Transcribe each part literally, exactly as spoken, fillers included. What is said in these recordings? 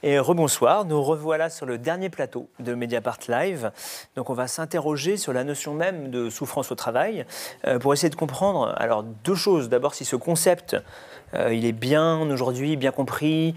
Et rebonsoir, nous revoilà sur le dernier plateau de Mediapart Live. Donc on va s'interroger sur la notion même de souffrance au travail euh, pour essayer de comprendre alors deux choses. D'abord, si ce concept euh, il est bien aujourd'hui, bien compris,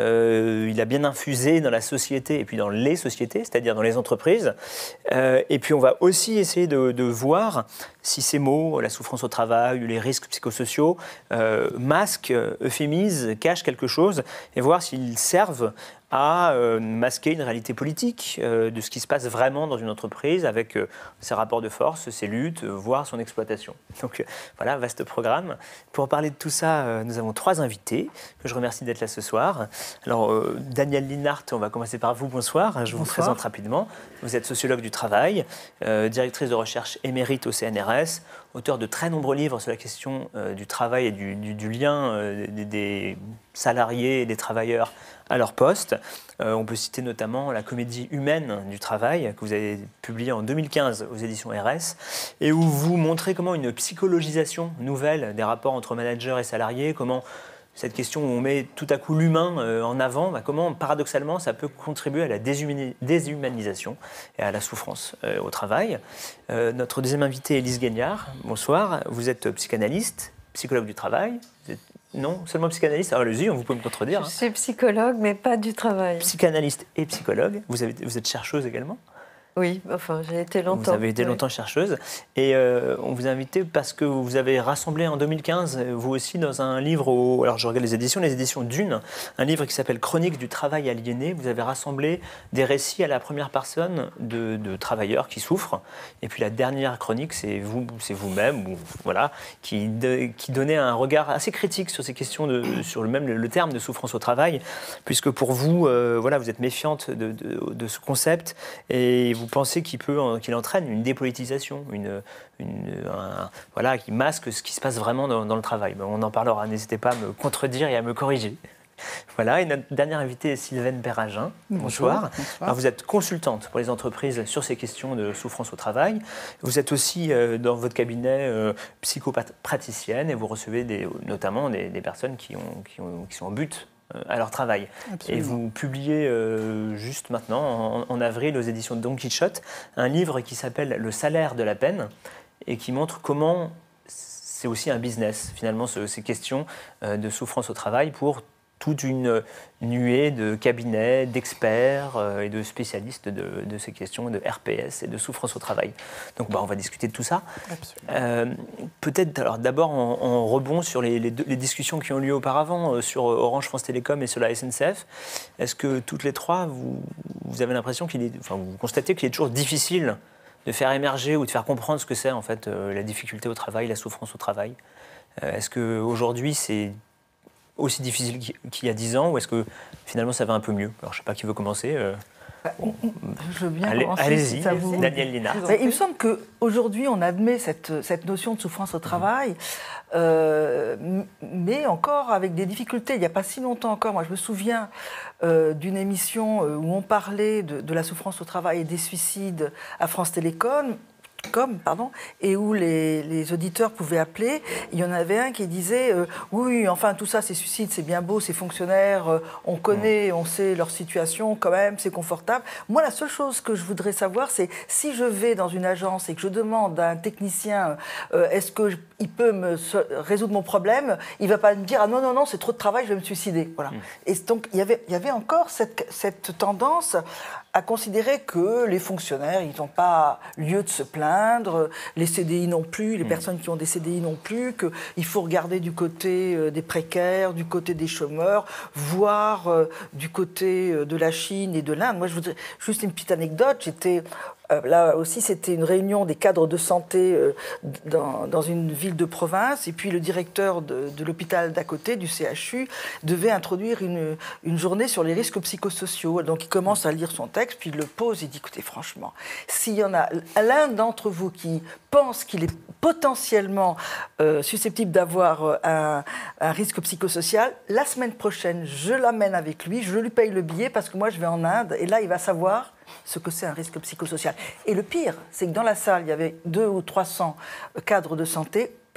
euh, il a bien infusé dans la société et puis dans les sociétés, c'est-à-dire dans les entreprises. Euh, et puis on va aussi essayer de, de voir si ces mots, la souffrance au travail, les risques psychosociaux, euh, masquent, euphémisent, cachent quelque chose et voir s'ils servent à euh, masquer une réalité politique euh, de ce qui se passe vraiment dans une entreprise avec euh, ses rapports de force, ses luttes, euh, voire son exploitation. Donc euh, voilà, vaste programme. Pour parler de tout ça, euh, nous avons trois invités que je remercie d'être là ce soir. Alors euh, Daniel Linhart, on va commencer par vous, bonsoir. Je vous Bonsoir. présente rapidement. Vous êtes sociologue du travail, euh, directrice de recherche émérite au C N R S, auteur de très nombreux livres sur la question euh, du travail et du, du, du lien euh, des, des salariés et des travailleurs à leur poste. Euh, on peut citer notamment la comédie humaine du travail que vous avez publiée en deux mille quinze aux éditions R S et où vous montrez comment une psychologisation nouvelle des rapports entre managers et salariés, comment cette question où on met tout à coup l'humain euh, en avant, bah, comment paradoxalement ça peut contribuer à la déshumani- déshumanisation et à la souffrance euh, au travail. Euh, notre deuxième invité est Lise Guignard. Bonsoir, vous êtes psychanalyste, psychologue du travail. Vous êtes... Non, seulement psychanalyste. Alors allez-y, vous pouvez me contredire. Je suis psychologue, mais pas du travail. Psychanalyste et psychologue. Vous, avez, vous êtes chercheuse également ? Oui, enfin, j'ai été longtemps. Vous avez été longtemps oui. chercheuse. Et euh, on vous a invité parce que vous avez rassemblé en deux mille quinze, vous aussi, dans un livre, au, alors je regarde les éditions, les éditions Dune, un livre qui s'appelle Chronique du travail aliéné. Vous avez rassemblé des récits à la première personne de, de travailleurs qui souffrent. Et puis la dernière chronique, c'est vous, c'est vous-même, ou, voilà, qui, de, qui donnait un regard assez critique sur ces questions, de, sur le même le, le terme de souffrance au travail, puisque pour vous, euh, voilà, vous êtes méfiante de, de, de ce concept et vous pensez qu'il peut, qu'il entraîne une dépolitisation, une, une, un, voilà, qui masque ce qui se passe vraiment dans, dans le travail. Ben, on en parlera, n'hésitez pas à me contredire et à me corriger. Voilà, et notre dernière invitée est Sylvaine Perragin. Bonsoir. Bonsoir. Alors, vous êtes consultante pour les entreprises sur ces questions de souffrance au travail. Vous êtes aussi euh, dans votre cabinet euh, psychopraticienne et vous recevez des, notamment des, des personnes qui, ont, qui, ont, qui sont en but à leur travail. Absolument. Et vous publiez euh, juste maintenant, en, en avril, aux éditions de Don Quichotte, un livre qui s'appelle « Le salaire de la peine » et qui montre comment c'est aussi un business, finalement, ce, ces questions euh, de souffrance au travail pour toute une nuée de cabinets, d'experts euh, et de spécialistes de, de ces questions de R P S et de souffrance au travail. Donc bah, on va discuter de tout ça. Euh, peut-être alors d'abord en, en rebond sur les, les, deux, les discussions qui ont lieu auparavant euh, sur Orange France Télécom et sur la S N C F. Est-ce que toutes les trois, vous, vous avez l'impression qu'il est, enfin vous constatez qu'il est toujours difficile de faire émerger ou de faire comprendre ce que c'est en fait euh, la difficulté au travail, la souffrance au travail. Euh, est-ce qu'aujourd'hui c'est aussi difficile qu'il y a dix ans, ou est-ce que finalement ça va un peu mieux? Alors je ne sais pas qui veut commencer. Euh... Bon, je veux bien Allez, commencer. allez-y, si vous... Daniel Linhart. Il me semble qu'aujourd'hui, on admet cette, cette notion de souffrance au travail, euh, mais encore avec des difficultés. Il n'y a pas si longtemps encore, moi je me souviens euh, d'une émission où on parlait de, de la souffrance au travail et des suicides à France Télécom. Comme, pardon, et où les, les auditeurs pouvaient appeler. Il y en avait un qui disait euh, oui, enfin tout ça, ces suicides, c'est bien beau, ces fonctionnaires, euh, on connaît, on sait leur situation quand même, c'est confortable. Moi, la seule chose que je voudrais savoir, c'est si je vais dans une agence et que je demande à un technicien euh, est-ce qu'il peut me résoudre mon problème, il ne va pas me dire ah non, non, non, c'est trop de travail, je vais me suicider. Voilà. Mmh. Et donc, il y avait, il y avait encore cette, cette tendance à considérer que les fonctionnaires, ils n'ont pas lieu de se plaindre, les C D I non plus, les mmh. personnes qui ont des C D I non plus, qu'il faut regarder du côté des précaires, du côté des chômeurs, voire euh, du côté de la Chine et de l'Inde. Moi, je voudrais juste une petite anecdote. J'étais... Euh, là aussi, c'était une réunion des cadres de santé euh, dans, dans une ville de province. Et puis, le directeur de, de l'hôpital d'à côté, du C H U, devait introduire une, une journée sur les risques psychosociaux. Donc, il commence à lire son texte, puis il le pose. Il dit, écoutez, franchement, s'il y en a l'un d'entre vous qui pense qu'il est potentiellement euh, susceptible d'avoir un, un risque psychosocial, la semaine prochaine, je l'amène avec lui, je lui paye le billet parce que moi, je vais en Inde. Et là, il va savoir ce que c'est un risque psychosocial. Et le pire, c'est que dans la salle, il y avait deux ou trois cents cadres de santé.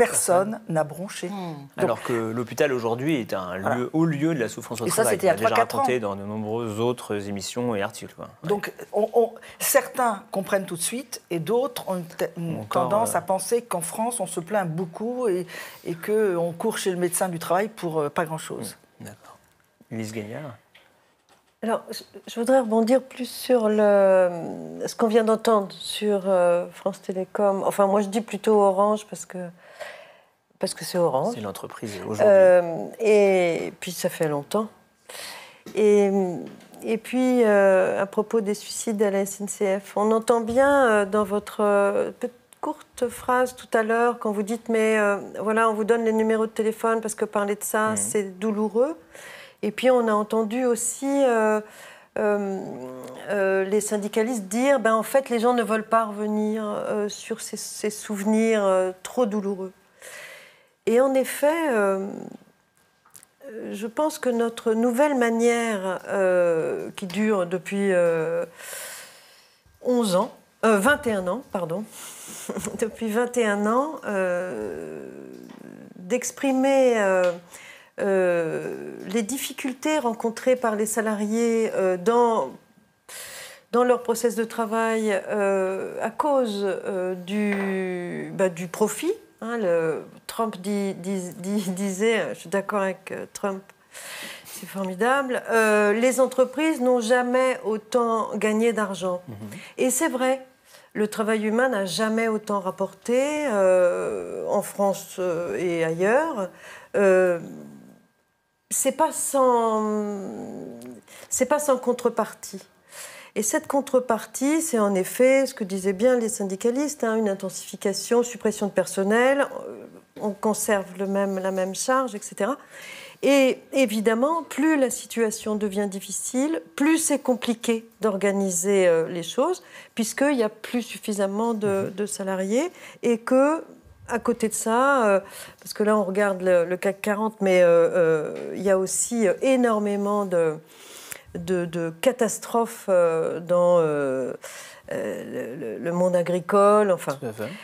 personne n'a bronché. Mmh. Alors que l'hôpital aujourd'hui est un lieu, voilà. haut lieu de la souffrance au et travail. Ça, c'était il y a déjà raconté ans. dans de nombreuses autres émissions et articles. Quoi. Ouais. Donc, on, on, certains comprennent tout de suite et d'autres ont une Encore, tendance euh... à penser qu'en France, on se plaint beaucoup et, et qu'on court chez le médecin du travail pour euh, pas grand-chose. Mmh. D'accord. Lise Gagnard. Alors, je voudrais rebondir plus sur le, ce qu'on vient d'entendre sur euh, France Télécom. Enfin, moi, je dis plutôt Orange parce que parce que c'est Orange. C'est l'entreprise aujourd'hui. Euh, et puis, ça fait longtemps. Et, et puis, euh, à propos des suicides à la S N C F, on entend bien euh, dans votre euh, petite courte phrase tout à l'heure, quand vous dites, mais euh, voilà, on vous donne les numéros de téléphone parce que parler de ça, mmh. c'est douloureux. Et puis, on a entendu aussi euh, euh, euh, les syndicalistes dire ben, en fait, les gens ne veulent pas revenir euh, sur ces, ces souvenirs euh, trop douloureux. Et en effet, euh, je pense que notre nouvelle manière, euh, qui dure depuis euh, onze ans, euh, vingt et un ans, pardon, depuis vingt et un ans, euh, d'exprimer... Euh, Euh, les difficultés rencontrées par les salariés euh, dans, dans leur process de travail euh, à cause euh, du, bah, du profit. Hein, le, Trump dit, dit, dit, disait, je suis d'accord avec Trump, c'est formidable, euh, les entreprises n'ont jamais autant gagné d'argent. Mmh. Et c'est vrai. Le travail humain n'a jamais autant rapporté euh, en France euh, et ailleurs. Euh, c'est pas sans, c'est pas sans contrepartie. Et cette contrepartie, c'est en effet ce que disaient bien les syndicalistes, hein, une intensification, suppression de personnel, on conserve le même, la même charge, et cetera. Et évidemment, plus la situation devient difficile, plus c'est compliqué d'organiser euh, les choses, puisqu'il n'y a plus suffisamment de, de salariés et que... À côté de ça, euh, parce que là on regarde le, le C A C quarante, mais euh, euh, il y a aussi énormément de, de, de catastrophes euh, dans euh, euh, le, le monde agricole. Enfin,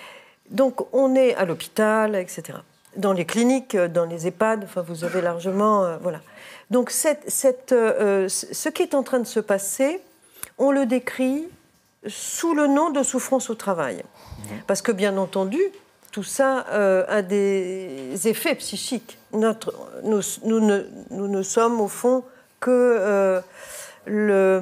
donc on est à l'hôpital, et cetera. Dans les cliniques, dans les EHPAD, enfin vous avez largement, euh, voilà. Donc cette, cette, euh, ce qui est en train de se passer, on le décrit sous le nom de souffrance au travail, mmh. parce que bien entendu. Tout ça euh, a des effets psychiques. Notre, nous, nous, ne, nous ne sommes au fond que euh, le,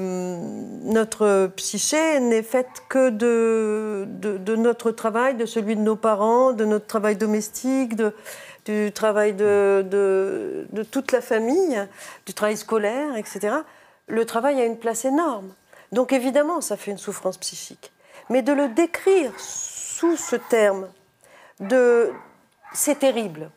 notre psyché n'est faite que de, de, de notre travail, de celui de nos parents, de notre travail domestique, de, du travail de, de, de toute la famille, du travail scolaire, et cetera. Le travail a une place énorme. Donc évidemment, ça fait une souffrance psychique. Mais de le décrire sous ce terme, De... c'est terrible.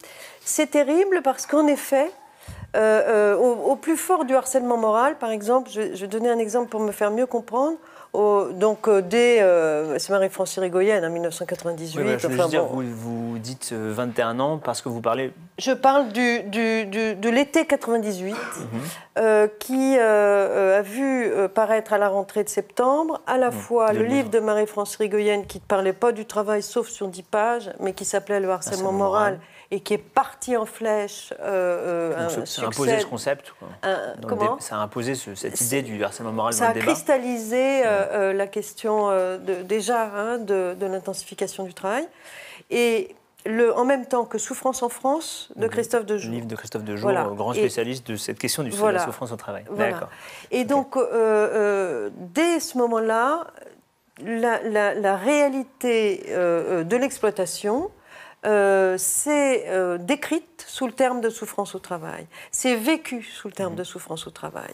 C'est terrible parce qu'en effet, euh, euh, au, au plus fort du harcèlement moral, par exemple, je, je vais donner un exemple pour me faire mieux comprendre. Au, donc, euh, dès, euh, c'est Marie-France Irigoyen en dix-neuf cent quatre-vingt-dix-huit. Oui, bah, je veux enfin, dire, bon. vous, vous dites vingt et un ans parce que vous parlez... Je parle du, du, du, de l'été quatre-vingt-dix-huit, mmh. euh, qui euh, a vu euh, paraître à la rentrée de septembre à la mmh. fois le, le livre, livre de Marie-France Irigoyen qui ne parlait pas du travail sauf sur dix pages, mais qui s'appelait Le harcèlement moral, moral et qui est parti en flèche. Euh, Donc, un ça a imposé ce concept quoi. Un, comment dé... Ça a imposé ce, cette idée du harcèlement moral ça dans le débat. Ça a cristallisé euh, euh, la question euh, de, déjà hein, de, de l'intensification du travail. Et le, en même temps que Souffrance en France de Christophe Dejoux. Le livre de Christophe Dejoux, voilà. grand spécialiste et, de cette question du, voilà. de la souffrance au travail. Voilà. D'accord. Et okay. donc, euh, euh, dès ce moment-là, la, la, la réalité euh, de l'exploitation, euh, c'est euh, décrite sous le terme de souffrance au travail. C'est vécu sous le terme mmh. de souffrance au travail.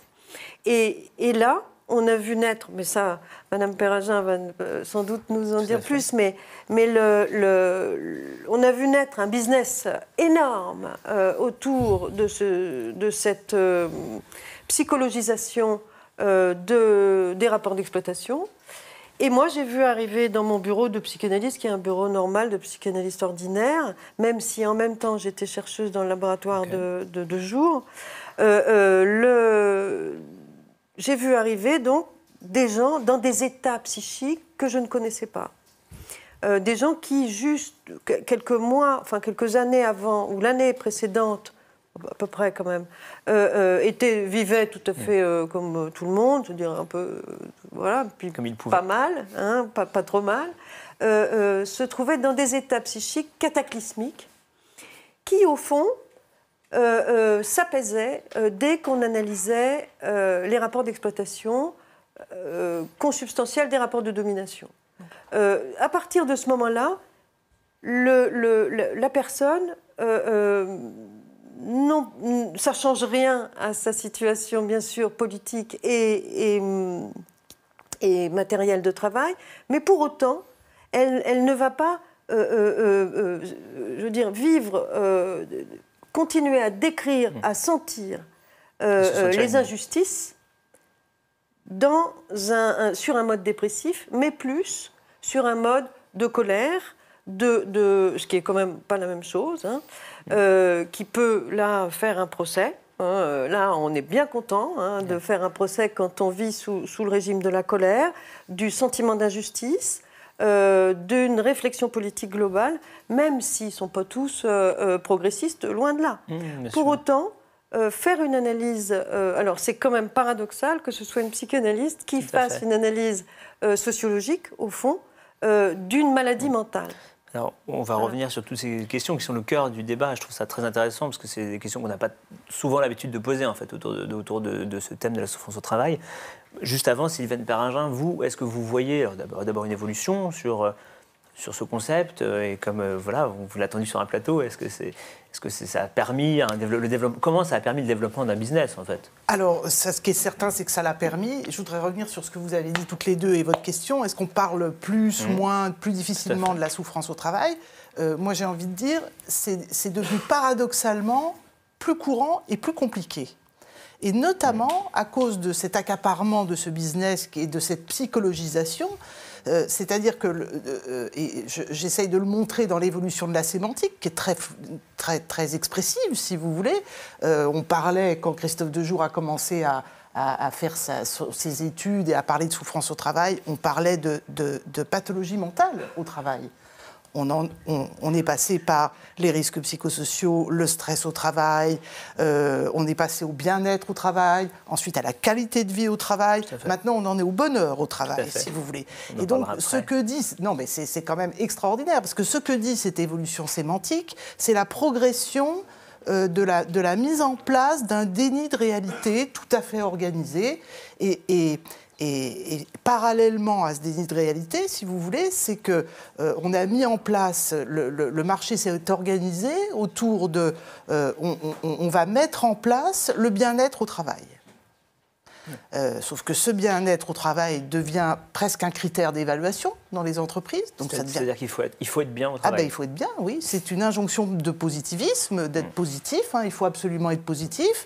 Et, et là, on a vu naître, mais ça, Mme Perragin va euh, sans doute nous en Tout dire plus, mais, mais le, le, le, on a vu naître un business énorme euh, autour de, ce, de cette euh, psychologisation euh, de, des rapports d'exploitation. Et moi, j'ai vu arriver dans mon bureau de psychanalyste, qui est un bureau normal de psychanalyste ordinaire, même si en même temps j'étais chercheuse dans le laboratoire okay. de, de, de jour, euh, euh, le... j'ai vu arriver donc des gens dans des états psychiques que je ne connaissais pas. euh, des gens qui, juste quelques mois, enfin quelques années avant, ou l'année précédente, à peu près quand même, euh, euh, étaient, vivaient tout à fait euh, comme tout le monde, je veux dire un peu, euh, voilà, puis comme ils pouvaient. Pas mal, hein, pas, pas trop mal, euh, euh, se trouvaient dans des états psychiques cataclysmiques qui, au fond, euh, euh, s'apaisaient euh, dès qu'on analysait euh, les rapports d'exploitation euh, consubstantiels des rapports de domination. Euh, à partir de ce moment-là, le, le, le, la personne... Euh, euh, Non, ça ne change rien à sa situation, bien sûr, politique et, et, et matérielle de travail, mais pour autant, elle, elle ne va pas, euh, euh, euh, je veux dire, vivre, euh, continuer à décrire, mmh. à sentir euh, les injustices dans un, un, sur un mode dépressif, mais plus sur un mode de colère, de, de, ce qui est quand même pas la même chose, hein, euh, qui peut là faire un procès. Hein, là, on est bien content hein, de faire un procès quand on vit sous, sous le régime de la colère, du sentiment d'injustice, euh, d'une réflexion politique globale, même s'ils ne sont pas tous euh, euh, progressistes, loin de là. Mmh, Pour sûr. autant, euh, faire une analyse... Euh, alors, c'est quand même paradoxal que ce soit une psychanalyste qui Tout fasse une analyse euh, sociologique, au fond, euh, d'une maladie mmh. mentale. Alors, on va voilà. revenir sur toutes ces questions qui sont le cœur du débat. Je trouve ça très intéressant parce que c'est des questions qu'on n'a pas souvent l'habitude de poser en fait, autour, de, autour de, de ce thème de la souffrance au travail. Juste avant, Sylvaine Perringin, vous, est-ce que vous voyez d'abord, d'abord une évolution sur, sur ce concept et comme voilà, vous l'avez attendu sur un plateau, est-ce que, c'est, est-ce que c'est, ça a permis un dévelop, le développement, comment ça a permis le développement d'un business en fait? Alors, ça, ce qui est certain, c'est que ça l'a permis. Je voudrais revenir sur ce que vous avez dit toutes les deux et votre question. Est-ce qu'on parle plus, mmh. moins, plus difficilement de la souffrance au travail? euh, Moi, j'ai envie de dire, c'est, c'est devenu paradoxalement plus courant et plus compliqué. Et notamment à cause de cet accaparement de ce business et de cette psychologisation. Euh, c'est-à-dire que, euh, et j'essaye de le montrer dans l'évolution de la sémantique, qui est très, très, très expressive, si vous voulez. Euh, on parlait, quand Christophe Dejour a commencé à, à, à faire sa, ses études et à parler de souffrance au travail, on parlait de, de, de pathologie mentale au travail. On, en, on, on est passé par les risques psychosociaux, le stress au travail, euh, on est passé au bien-être au travail, ensuite à la qualité de vie au travail. Maintenant, on en est au bonheur au travail, si vous voulez. On Et donc, ce que dit... Non, mais c'est, c'est quand même extraordinaire, parce que ce que dit cette évolution sémantique, c'est la progression euh, de, la, de la mise en place d'un déni de réalité tout à fait organisé et... et Et, et parallèlement à ce déni de réalité, si vous voulez, c'est qu'on euh, a mis en place, le, le, le marché s'est organisé autour de... Euh, on, on, on va mettre en place le bien-être au travail. Euh, sauf que ce bien-être au travail devient presque un critère d'évaluation dans les entreprises. Donc c'est, ça devient... C'est-à-dire qu'il faut être, il faut être bien au travail. Ah ben, il faut être bien, oui. C'est une injonction de positivisme, d'être mmh. positif. Hein, il faut absolument être positif.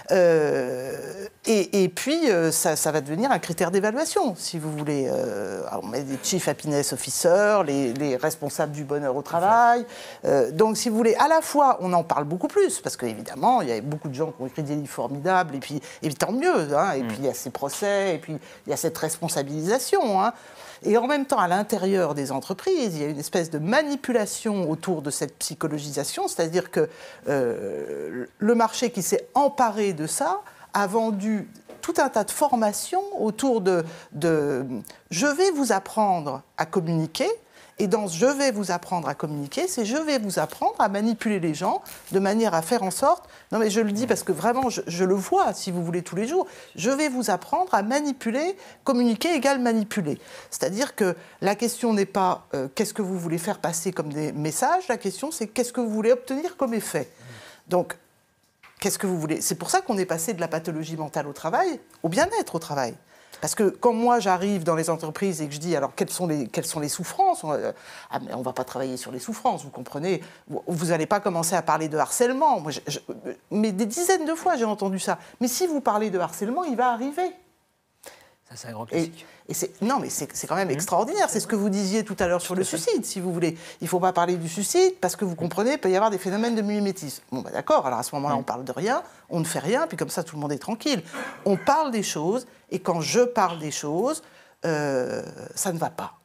Euh, et, et puis, euh, ça, ça va devenir un critère d'évaluation, si vous voulez. Euh, on met des Chief Happiness Officers, les, les responsables du bonheur au travail. Euh, donc, si vous voulez, à la fois, on en parle beaucoup plus, parce qu'évidemment, il y a beaucoup de gens qui ont écrit des livres formidables, et puis, et puis tant mieux, hein, et Et puis il y a ces procès, et puis il y a cette responsabilisation. Hein. Et en même temps, à l'intérieur des entreprises, il y a une espèce de manipulation autour de cette psychologisation, c'est-à-dire que euh, le marché qui s'est emparé de ça a vendu tout un tas de formations autour de, de « je vais vous apprendre à communiquer ». Et dans ce « je vais vous apprendre à communiquer », c'est « je vais vous apprendre à manipuler les gens de manière à faire en sorte… » Non mais je le dis parce que vraiment, je, je le vois, si vous voulez, tous les jours. « Je vais vous apprendre à manipuler, communiquer égale manipuler ». C'est-à-dire que la question n'est pas euh, « qu'est-ce que vous voulez faire passer comme des messages ?» La question, c'est « qu'est-ce que vous voulez obtenir comme effet ?» Donc, qu'est-ce que vous voulez ? C'est pour ça qu'on est passé de la pathologie mentale au travail au bien-être au travail. Parce que quand moi j'arrive dans les entreprises et que je dis alors quelles sont les, quelles sont les souffrances, on, euh, ah, mais on ne va pas travailler sur les souffrances, vous comprenez, vous n'allez pas commencer à parler de harcèlement. Moi, je, je, mais des dizaines de fois j'ai entendu ça. Mais si vous parlez de harcèlement, il va arriver. Ça c'est un grand classique. Et, et c'est, non mais c'est, c'est quand même mmh. extraordinaire, c'est ce que vous disiez tout à l'heure sur le suicide, si vous voulez. Il ne faut pas parler du suicide parce que vous comprenez, il peut y avoir des phénomènes de mimétisme. Bon bah d'accord, alors à ce moment-là mmh. on parle de rien, on ne fait rien, puis comme ça tout le monde est tranquille. On parle des choses, et quand je parle des choses, euh, ça ne va pas.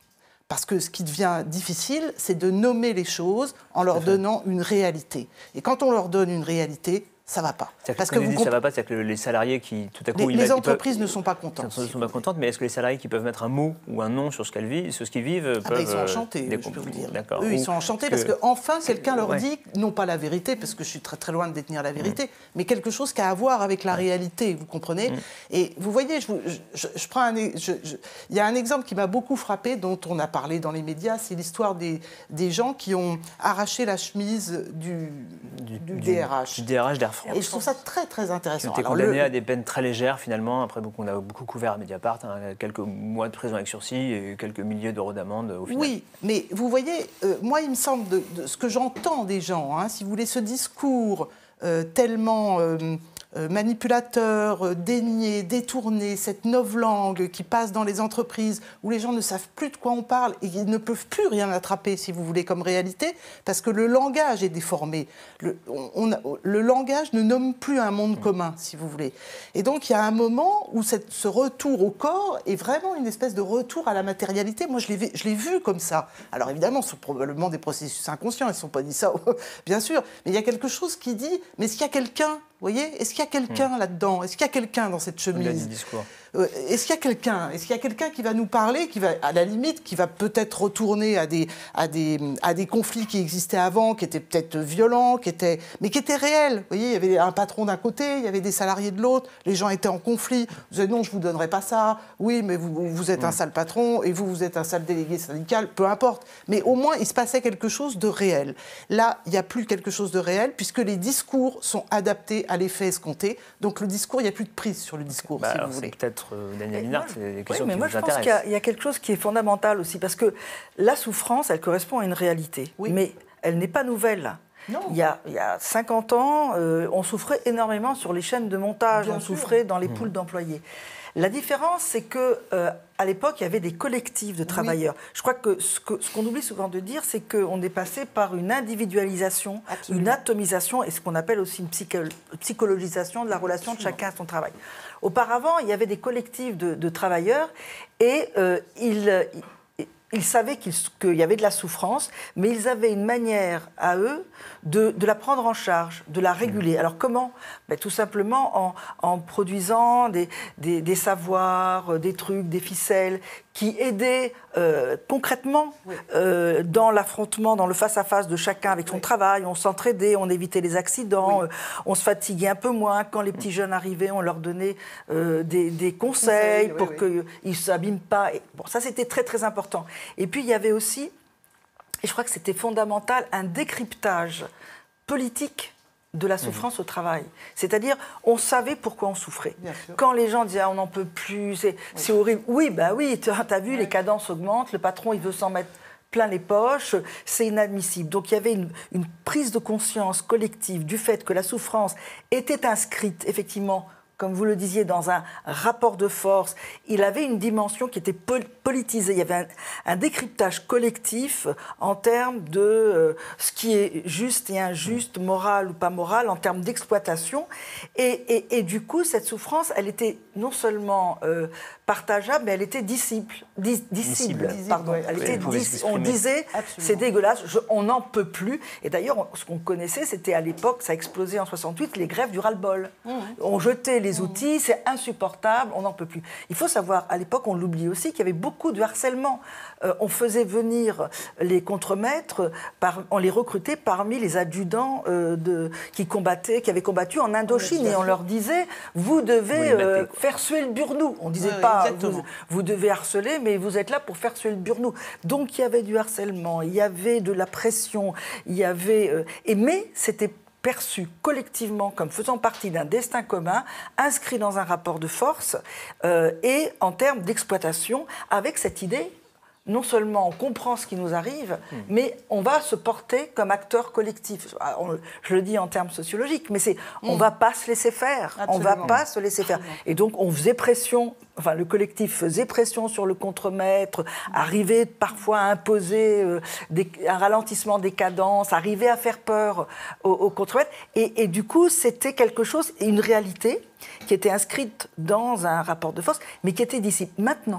Parce que ce qui devient difficile, c'est de nommer les choses en leur donnant une réalité. Et quand on leur donne une réalité, ça ne va pas. Parce que, que vous dit, ça va pas, c'est que les salariés qui, tout à coup... Les, les entreprises peuvent, ne sont pas contentes. Ne sont pas contentes, mais est-ce que les salariés qui peuvent mettre un mot ou un nom sur ce, qu'elles vivent, sur ce qu'ils vivent ah peuvent... Ben ils sont enchantés, euh, je peux vous dire. D'accord. Eux, ils sont enchantés parce qu'enfin, que quelqu'un leur ouais. dit, non pas la vérité, parce que je suis très très loin de détenir la vérité, mmh. mais quelque chose qui a à voir avec la ouais. réalité, vous comprenez mmh. Et vous voyez, je, je, je, je prends un... Je, je, il y a un exemple qui m'a beaucoup frappé, dont on a parlé dans les médias, c'est l'histoire des, des gens qui ont arraché la chemise du, du, du, du D R H. Du D R H d'Air France. Et je trouve ça très très intéressant. Qui ont été condamnés le... à des peines très légères finalement. Après, on a beaucoup couvert à Mediapart, hein, quelques mois de prison avec sursis et quelques milliers d'euros d'amende au final. Oui, mais vous voyez, euh, moi il me semble, de, de ce que j'entends des gens, hein, si vous voulez, ce discours euh, tellement... Euh, Euh, manipulateur, euh, dénié, détourné, cette novlangue qui passe dans les entreprises où les gens ne savent plus de quoi on parle et ils ne peuvent plus rien attraper, si vous voulez, comme réalité, parce que le langage est déformé. Le, on, on, le langage ne nomme plus un monde commun, si vous voulez. Et donc, il y a un moment où cette, ce retour au corps est vraiment une espèce de retour à la matérialité. Moi, je l'ai, je l'ai vu comme ça. Alors, évidemment, ce sont probablement des processus inconscients, ils ne se sont pas dit ça, bien sûr, mais il y a quelque chose qui dit, mais est-ce qu'il y a quelqu'un, vous voyez, est-ce qu'il y a quelqu'un mmh. là-dedans? Est-ce qu'il y a quelqu'un dans cette chemise? euh, Est-ce qu'il y a quelqu'un? Est-ce qu'il y a quelqu'un qui va nous parler, qui va, à la limite, qui va peut-être retourner à des, à des, à des conflits qui existaient avant, qui étaient peut-être violents, qui étaient, mais qui étaient réels? Vous voyez, il y avait un patron d'un côté, il y avait des salariés de l'autre, les gens étaient en conflit. Vous disaient non, je ne vous donnerai pas ça. Oui, mais vous, vous êtes mmh. un sale patron et vous, vous êtes un sale délégué syndical, peu importe. Mais au moins, il se passait quelque chose de réel. Là, il n'y a plus quelque chose de réel, puisque les discours sont adaptés à l'effet escompté. Donc le discours, il n'y a plus de prise sur le discours, bah, si alors, vous voulez. Peut-être, euh, Daniel Linhart, c'est des questions oui, mais qui moi, vous je intéressent. pense qu'il y, a, il y a quelque chose qui est fondamental aussi, parce que la souffrance, elle correspond à une réalité, oui. mais elle n'est pas nouvelle. Non. Il, y a, il y a cinquante ans, euh, on souffrait énormément sur les chaînes de montage, Bien on sûr. souffrait dans les mmh. poules d'employés. La différence, c'est que euh, à l'époque, il y avait des collectifs de travailleurs. Oui. Je crois que ce, que ce qu'on oublie souvent de dire, c'est qu'on est passé par une individualisation, Absolument. une atomisation et ce qu'on appelle aussi une psycho- psychologisation de la relation Absolument. de chacun à son travail. Auparavant, il y avait des collectifs de, de travailleurs et euh, ils... Ils savaient qu'il, qu'il y avait de la souffrance, mais ils avaient une manière à eux de, de la prendre en charge, de la réguler. Alors comment ? Ben, tout simplement en, en produisant des, des, des savoirs, des trucs, des ficelles qui aidaient euh, concrètement oui. euh, dans l'affrontement, dans le face-à-face de chacun avec son oui. travail. On s'entraidait, on évitait les accidents, oui. euh, on se fatiguait un peu moins. Quand les petits jeunes arrivaient, on leur donnait euh, des, des conseils oui, pour oui, qu'ils oui. ne s'abîment pas. Et, bon, ça, c'était très, très important. Et puis, il y avait aussi, et je crois que c'était fondamental, un décryptage politique de la souffrance mmh. au travail. C'est-à-dire, on savait pourquoi on souffrait. Quand les gens disaient ah, « on n'en peut plus, c'est, oui. c'est horrible », oui, bah oui, tu as vu, ouais. les cadences augmentent, le patron, il veut s'en mettre plein les poches, c'est inadmissible. Donc il y avait une, une prise de conscience collective du fait que la souffrance était inscrite, effectivement, comme vous le disiez, dans un rapport de force. Il avait une dimension qui était pol- politisée. Il y avait un, un décryptage collectif en termes de euh, ce qui est juste et injuste, moral ou pas moral, en termes d'exploitation. Et, et, et du coup, cette souffrance, elle était non seulement euh, partageable, mais elle était disciple. Dis, disciple, disciple, pardon. Ouais, elle était dis, on disait, Absolument. c'est dégueulasse, je, on n'en peut plus. Et d'ailleurs, on, ce qu'on connaissait, c'était à l'époque, ça a explosé en soixante-huit, les grèves du ras-le-bol. Mmh. On jetait les outils, c'est insupportable, on n'en peut plus. Il faut savoir, à l'époque, on l'oublie aussi, qu'il y avait beaucoup de harcèlement. Euh, on faisait venir les contremaîtres, par, on les recrutait parmi les adjudants euh, de, qui combattaient, qui avaient combattu en Indochine, et on leur disait, vous devez euh, faire suer le burnou. On ne disait ouais, pas, vous, vous devez harceler, mais vous êtes là pour faire suer le burnou. Donc il y avait du harcèlement, il y avait de la pression, il y avait... Euh, et, mais c'était perçu collectivement comme faisant partie d'un destin commun, inscrit dans un rapport de force euh, et en termes d'exploitation, avec cette idée, non seulement on comprend ce qui nous arrive, mmh. mais on va se porter comme acteur collectif. On, je le dis en termes sociologiques, mais c'est mmh. on ne va pas se laisser faire, Absolument. on ne va pas se laisser faire. Et donc on faisait pression, enfin le collectif faisait pression sur le contremaître, mmh. arrivait parfois à imposer euh, des, un ralentissement des cadences, arrivait à faire peur au, au contremaître. Et, et du coup, c'était quelque chose, une réalité qui était inscrite dans un rapport de force, mais qui était d'ici. Maintenant,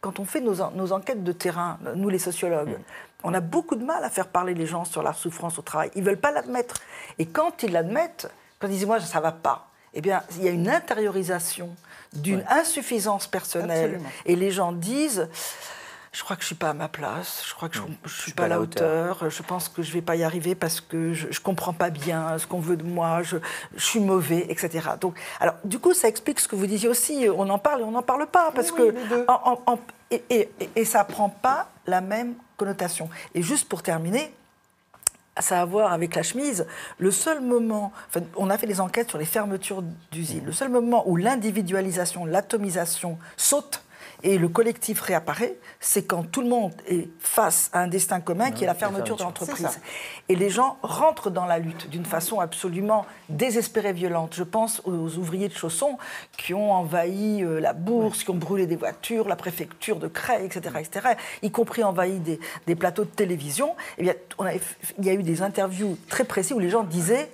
quand on fait nos, en- nos enquêtes de terrain, nous les sociologues, mmh. on a beaucoup de mal à faire parler les gens sur la souffrance au travail. Ils ne veulent pas l'admettre. Et quand ils l'admettent, quand ils disent « moi, ça ne va pas », eh bien, il y a une intériorisation d'une ouais. insuffisance personnelle. Absolument. Et les gens disent... Je crois que je ne suis pas à ma place, je crois que je ne suis, suis pas à la hauteur. hauteur, je pense que je ne vais pas y arriver parce que je ne comprends pas bien ce qu'on veut de moi, je, je suis mauvais, et cetera. Donc, alors, du coup, ça explique ce que vous disiez aussi, on en parle et on n'en parle pas, parce oui, que... En, en, en, et, et, et ça ne prend pas la même connotation. Et juste pour terminer, ça a à voir avec la chemise, le seul moment, enfin, on a fait des enquêtes sur les fermetures d'usines, le seul moment où l'individualisation, l'atomisation saute, et le collectif réapparaît, c'est quand tout le monde est face à un destin commun qui est la fermeture de l'entreprise. Et les gens rentrent dans la lutte d'une façon absolument désespérée, violente. Je pense aux ouvriers de chaussons qui ont envahi la bourse, qui ont brûlé des voitures, la préfecture de Creil, et cetera, et cetera, y compris envahi des, des plateaux de télévision. Et bien, on a, il y a eu des interviews très précises où les gens disaient...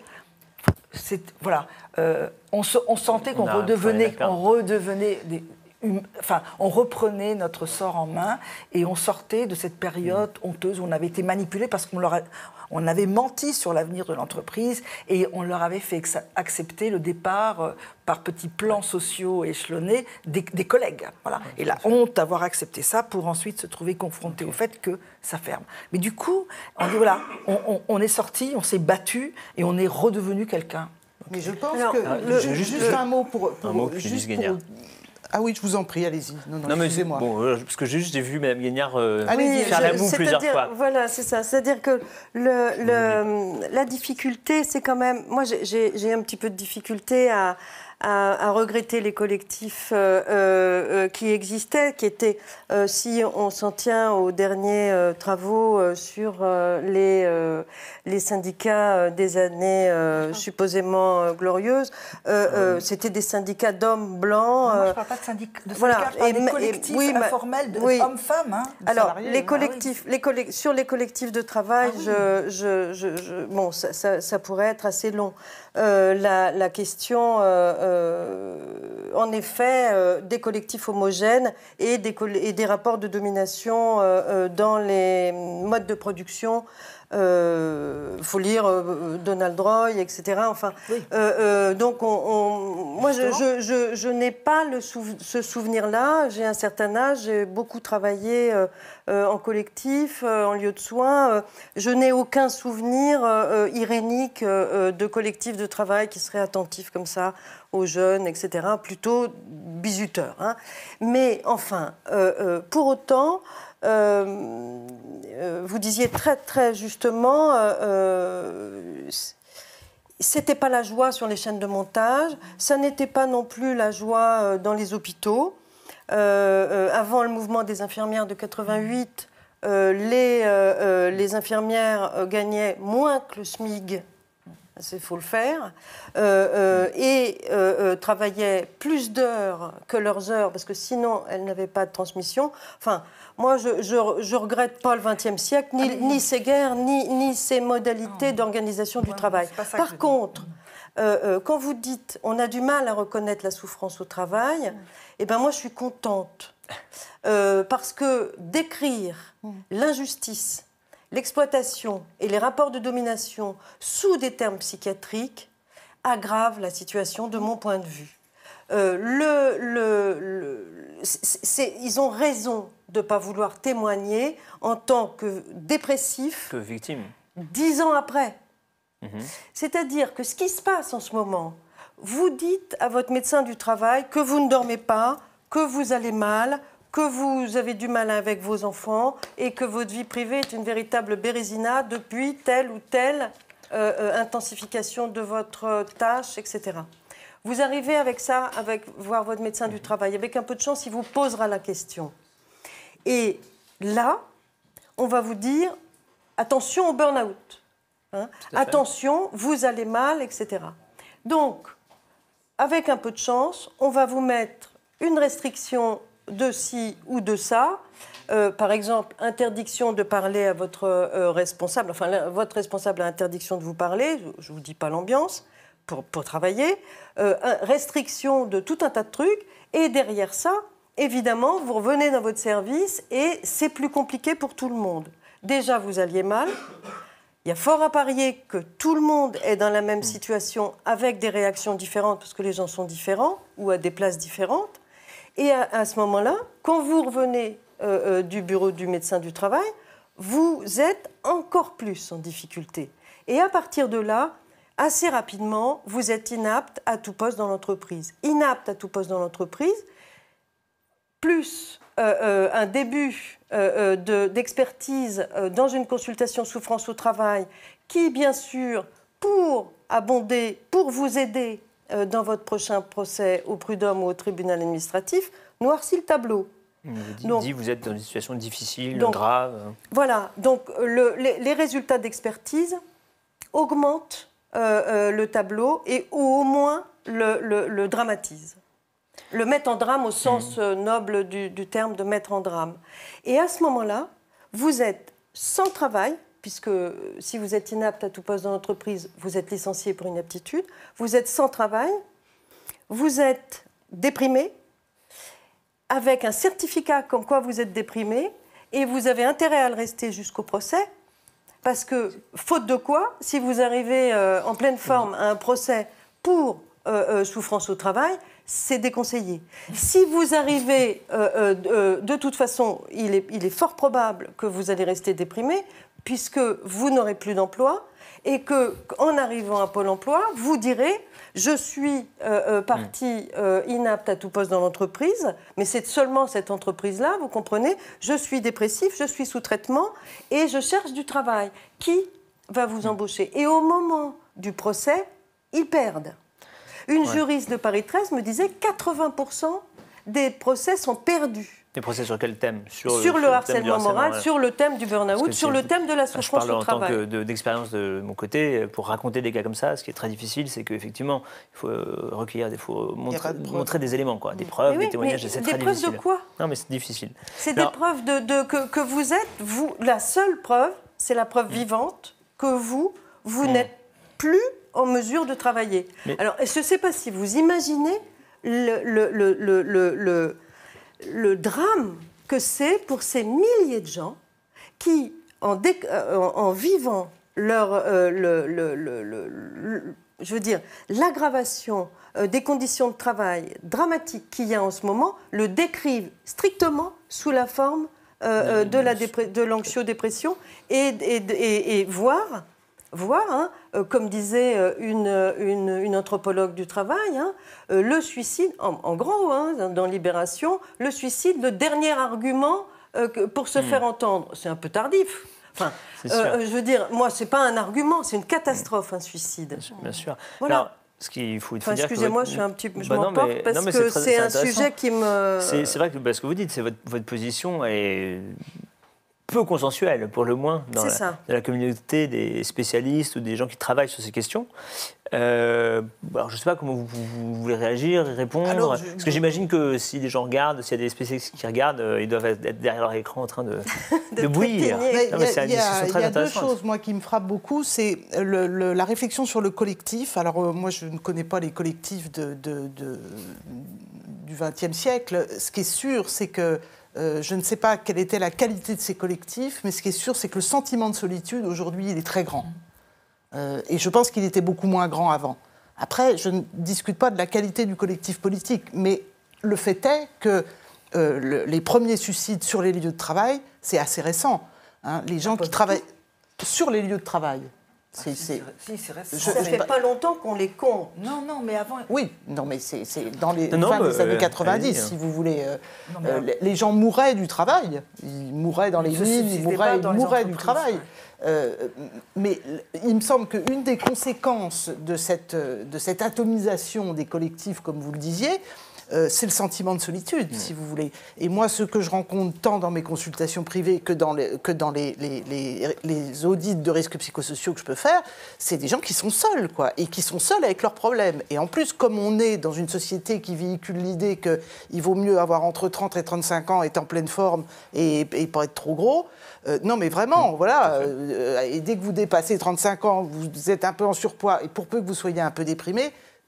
Voilà, euh, on, se, on sentait qu'on redevenait, on redevenait des... Enfin, on reprenait notre sort en main et on sortait de cette période honteuse où on avait été manipulé parce qu'on leur a, on avait menti sur l'avenir de l'entreprise et on leur avait fait accepter le départ par petits plans sociaux échelonnés des, des collègues. Voilà. Et la honte d'avoir accepté ça pour ensuite se trouver confronté au fait que ça ferme. Mais du coup, on dit voilà, on, on, on est sorti, on s'est battu et on est redevenu quelqu'un. Mais je pense Alors, que ah, le, juste, juste un mot pour, pour un mot juste pour Ah oui, je vous en prie, allez-y. Non, non, non mais excusez-moi. Bon, parce que juste j'ai vu Mme Guignard euh, oui, faire la moue plusieurs fois. Voilà, c'est ça. C'est-à-dire que le, le, la difficulté, c'est quand même... Moi, j'ai, j'ai un petit peu de difficulté à... À, à regretter les collectifs euh, euh, qui existaient, qui étaient, euh, si on s'en tient aux derniers euh, travaux euh, sur euh, les, euh, les syndicats euh, des années euh, supposément euh, glorieuses, euh, euh, c'était des syndicats d'hommes blancs. Euh, moi, je ne parle pas de syndicats, de syndicats voilà. je parle et, des collectifs et, oui, informels de oui. hommes-femmes. Hein, Alors, les collectifs, ah, oui. les collect- sur les collectifs de travail, ah, oui. je, je, je, je, bon, ça, ça, ça pourrait être assez long. Euh, la, la question, euh, euh, en effet, euh, des collectifs homogènes et des, et des rapports de domination euh, euh, dans les modes de production. Il euh, faut lire euh, Donald Roy, et cetera. Enfin, oui. euh, euh, donc, on, on, moi, je, je, je, je n'ai pas le souv- ce souvenir-là. J'ai un certain âge, j'ai beaucoup travaillé euh, euh, en collectif, euh, en lieu de soins. Euh, je n'ai aucun souvenir euh, irénique euh, de collectif de travail qui serait attentif comme ça aux jeunes, et cetera. Plutôt bizuteur. Hein. Mais enfin, euh, euh, pour autant... Euh, euh, vous disiez très très justement, euh, euh, c'était pas la joie sur les chaînes de montage, ça n'était pas non plus la joie euh, dans les hôpitaux. Euh, euh, avant le mouvement des infirmières de quatre-vingt-huit, euh, les, euh, euh, les infirmières euh, gagnaient moins que le SMIC. Il faut le faire, euh, euh, et euh, euh, travaillaient plus d'heures que leurs heures, parce que sinon, elles n'avaient pas de transmission. Enfin, moi, je ne regrette pas le vingtième siècle, ni, ah, ni ces guerres, ni, ni ces modalités non. d'organisation du ouais, travail. Par contre, euh, euh, quand vous dites on a du mal à reconnaître la souffrance au travail, mm. eh ben moi, je suis contente. Euh, parce que décrire mm. l'injustice, l'exploitation et les rapports de domination sous des termes psychiatriques aggravent la situation de mon point de vue. Euh, le, le, le, c'est, ils ont raison de ne pas vouloir témoigner en tant que dépressifs que victimes. Dix ans après. Mmh. C'est-à-dire que ce qui se passe en ce moment, vous dites à votre médecin du travail que vous ne dormez pas, que vous allez mal, que vous avez du mal avec vos enfants et que votre vie privée est une véritable bérésina depuis telle ou telle euh, euh, intensification de votre tâche, et cetera. Vous arrivez avec ça, avec voir votre médecin du travail. Avec un peu de chance, il vous posera la question. Et là, on va vous dire, attention au burn-out. Hein, attention, vous allez mal, et cetera. Donc, avec un peu de chance, on va vous mettre une restriction de ci ou de ça. Euh, par exemple, interdiction de parler à votre euh, responsable. Enfin, la, votre responsable a interdiction de vous parler. Je ne vous dis pas l'ambiance. Pour, pour travailler, euh, restriction de tout un tas de trucs, et derrière ça, évidemment, vous revenez dans votre service et c'est plus compliqué pour tout le monde. Déjà, vous alliez mal. Il y a fort à parier que tout le monde est dans la même situation avec des réactions différentes parce que les gens sont différents ou à des places différentes. Et à, à ce moment-là, quand vous revenez euh, euh, du bureau du médecin du travail, vous êtes encore plus en difficulté. Et à partir de là, assez rapidement, vous êtes inapte à tout poste dans l'entreprise. Inapte à tout poste dans l'entreprise, plus euh, euh, un début euh, de, d'expertise euh, dans une consultation souffrance au travail qui, bien sûr, pour abonder, pour vous aider euh, dans votre prochain procès au prud'homme ou au tribunal administratif, noircit le tableau. Vous dit, donc, dit, vous êtes dans une situation difficile, donc, grave. Voilà, donc le, les, les résultats d'expertise augmentent euh, euh, le tableau et ou au moins le, le, le dramatisent. Le mettent en drame au sens mmh. noble du, du terme de mettre en drame. Et à ce moment-là, vous êtes sans travail, puisque si vous êtes inapte à tout poste dans l'entreprise, vous êtes licencié pour inaptitude, vous êtes sans travail, vous êtes déprimé, avec un certificat comme quoi vous êtes déprimé, et vous avez intérêt à le rester jusqu'au procès, parce que, faute de quoi, si vous arrivez euh, en pleine forme à un procès pour euh, euh, souffrance au travail, c'est déconseillé. Si vous arrivez, euh, euh, de toute façon, il est, il est fort probable que vous allez rester déprimé, puisque vous n'aurez plus d'emploi, et qu'en arrivant à Pôle emploi, vous direz « je suis euh, euh, partie euh, inapte à tout poste dans l'entreprise, mais c'est seulement cette entreprise-là, vous comprenez, je suis dépressif, je suis sous traitement, et je cherche du travail. Qui va vous embaucher ?» Et au moment du procès, ils perdent. Une ouais. juriste de Paris treize me disait quatre-vingts pour cent des procès sont perdus. Des procès sur quel thème? Sur, sur le, le harcèlement moral, ouais. sur le thème du burn-out, sur le thème de la souffrance au travail. Je parle en tant que d'expérience de mon côté, pour raconter des cas comme ça, ce qui est très difficile, c'est qu'effectivement, il faut recueillir, il faut montrer, de montrer des éléments, quoi, des preuves, oui, des témoignages, c'est très difficile. Des preuves de quoi? Non, mais c'est difficile. C'est des preuves de, de, que, que vous êtes, vous, la seule preuve, c'est la preuve vivante que vous, vous mmh. n'êtes plus en mesure de travailler. Mais... Alors, je ne sais pas si vous imaginez le, le, le, le, le, le, le drame que c'est pour ces milliers de gens qui, en, dé, en, en vivant leur, euh, le, le, le, le, le, je veux dire, l'aggravation euh, des conditions de travail dramatiques qu'il y a en ce moment, le décrivent strictement sous la forme euh, de, la dépré- de l'anxio-dépression et, et, et, et voire... Voir, hein, euh, comme disait euh, une, une, une anthropologue du travail, hein, euh, le suicide, en, en gros, hein, dans Libération, le suicide, le dernier argument euh, que, pour se mmh. faire entendre. C'est un peu tardif. Enfin, euh, je veux dire, moi, c'est pas un argument, c'est une catastrophe, un suicide. Bien sûr. Bien sûr. Voilà. Alors, ce qu'il faut enfin, dire excusez-moi, votre... je suis un petit peu, je bah m'emporte mais, parce non, que c'est, très, c'est, c'est un sujet qui me. C'est, c'est vrai que bah, ce que vous dites, c'est votre, votre position est peu consensuelle, pour le moins, dans la, dans la communauté des spécialistes ou des gens qui travaillent sur ces questions. Euh, alors, je ne sais pas comment vous, vous, vous voulez réagir, répondre. Alors, je... Parce que j'imagine que si les gens regardent, s'il y a des spécialistes qui regardent, ils doivent être derrière leur écran en train de, de, de bouillir. Il y a, y a deux choses, moi, qui me frappent beaucoup. C'est le, le, la réflexion sur le collectif. Alors, euh, moi, je ne connais pas les collectifs de, de, de, du vingtième siècle. Ce qui est sûr, c'est que Euh, je ne sais pas quelle était la qualité de ces collectifs, mais ce qui est sûr, c'est que le sentiment de solitude, aujourd'hui, il est très grand. Euh, et je pense qu'il était beaucoup moins grand avant. Après, je ne discute pas de la qualité du collectif politique, mais le fait est que euh, le, les premiers suicides sur les lieux de travail, c'est assez récent. Hein, les gens qui travaillent sur les lieux de travail. C'est, c'est... Si, c'est récent. Je, ça ne fait pas... pas longtemps qu'on les compte. Non, non, mais avant... Oui, non, mais c'est, c'est dans les non, fin bah, des années quatre-vingt-dix, euh, si vous voulez. Euh, non, mais... euh, les gens mouraient du travail. Ils mouraient dans les mines, ils mouraient, ils mouraient du travail. Ouais. Euh, mais il me semble qu'une des conséquences de cette, de cette atomisation des collectifs, comme vous le disiez, Euh, c'est le sentiment de solitude, mmh. si vous voulez. Et moi, ce que je rencontre tant dans mes consultations privées que dans les, que dans les, les, les, les audits de risques psychosociaux que je peux faire, c'est des gens qui sont seuls, quoi, et qui sont seuls avec leurs problèmes. Et en plus, comme on est dans une société qui véhicule l'idée qu'il vaut mieux avoir entre trente et trente-cinq ans, être en pleine forme et, et pas être trop gros, euh, non, mais vraiment, mmh. voilà. Euh, et dès que vous dépassez trente-cinq ans, vous êtes un peu en surpoids, et pour peu que vous soyez un peu déprimé,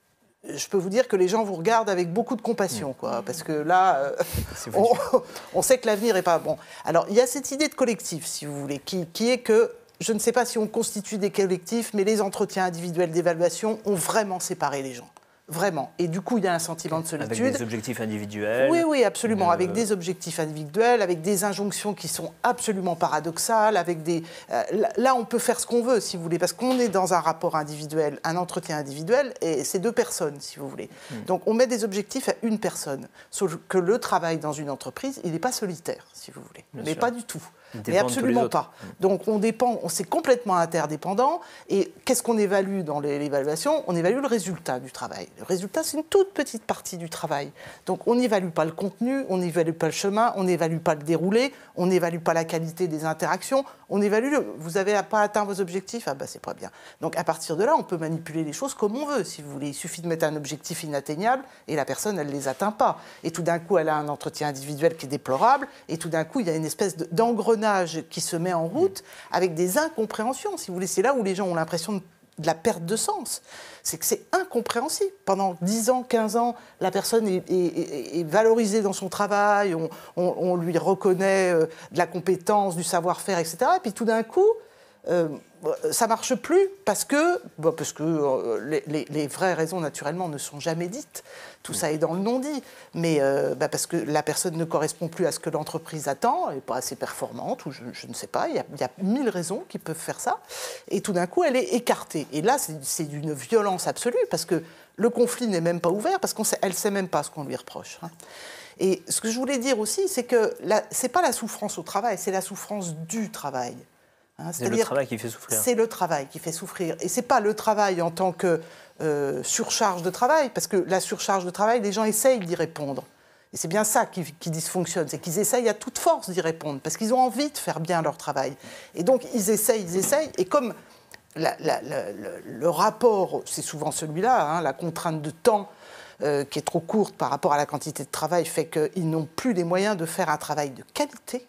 je peux vous dire que les gens vous regardent avec beaucoup de compassion, quoi, parce que là, euh, on, on sait que l'avenir n'est pas bon. Alors, il y a cette idée de collectif, si vous voulez, qui, qui est que, je ne sais pas si on constitue des collectifs, mais les entretiens individuels d'évaluation ont vraiment séparé les gens. Vraiment. Et du coup, il y a un sentiment de solitude. Avec des objectifs individuels. Oui, oui, absolument. Euh... Avec des objectifs individuels, avec des injonctions qui sont absolument paradoxales, avec des... Euh, là, on peut faire ce qu'on veut, si vous voulez, parce qu'on est dans un rapport individuel, un entretien individuel, et c'est deux personnes, si vous voulez. Mmh. Donc, on met des objectifs à une personne. Sauf que le travail dans une entreprise, il n'est pas solitaire, si vous voulez. Bien mais sûr. Pas du tout. Mais absolument pas. Donc on dépend, on c'est complètement interdépendant. Et qu'est-ce qu'on évalue dans l'évaluation? On évalue le résultat du travail. Le résultat, c'est une toute petite partie du travail. Donc on n'évalue pas le contenu, on n'évalue pas le chemin, on n'évalue pas le déroulé, on n'évalue pas la qualité des interactions. On évalue le, vous n'avez pas atteint vos objectifs, ah ben c'est pas bien. Donc à partir de là, on peut manipuler les choses comme on veut, si vous voulez. Il suffit de mettre un objectif inatteignable et la personne, elle ne les atteint pas. Et tout d'un coup, elle a un entretien individuel qui est déplorable. Et tout d'un coup, il y a une espèce d'engrenage qui se met en route avec des incompréhensions, si vous voulez. C'est là où les gens ont l'impression de, de la perte de sens. C'est que c'est incompréhensible. Pendant dix ans, quinze ans, la personne est, est, est, est valorisée dans son travail, on, on, on lui reconnaît euh, de la compétence, du savoir-faire, et cetera. Et puis tout d'un coup, euh, ça ne marche plus parce que, bon, parce que euh, les, les, les vraies raisons, naturellement, ne sont jamais dites. Tout ça est dans le non-dit. Mais euh, bah, parce que la personne ne correspond plus à ce que l'entreprise attend, elle n'est pas assez performante, ou je, je ne sais pas, il y, a, il y a mille raisons qui peuvent faire ça. Et tout d'un coup, elle est écartée. Et là, c'est d'une violence absolue, parce que le conflit n'est même pas ouvert, parce qu'elle ne sait même pas ce qu'on lui reproche. Hein. Et ce que je voulais dire aussi, c'est que ce n'est pas la souffrance au travail, c'est la souffrance du travail. Hein, c'est le travail qui fait souffrir. C'est le travail qui fait souffrir. Et ce n'est pas le travail en tant que euh, surcharge de travail, parce que la surcharge de travail, les gens essayent d'y répondre. Et c'est bien ça qui, qui dysfonctionne, c'est qu'ils essayent à toute force d'y répondre, parce qu'ils ont envie de faire bien leur travail. Et donc, ils essayent, ils essayent, et comme la, la, la, le, le rapport, c'est souvent celui-là, hein, la contrainte de temps, euh, qui est trop courte par rapport à la quantité de travail, fait qu'ils n'ont plus les moyens de faire un travail de qualité.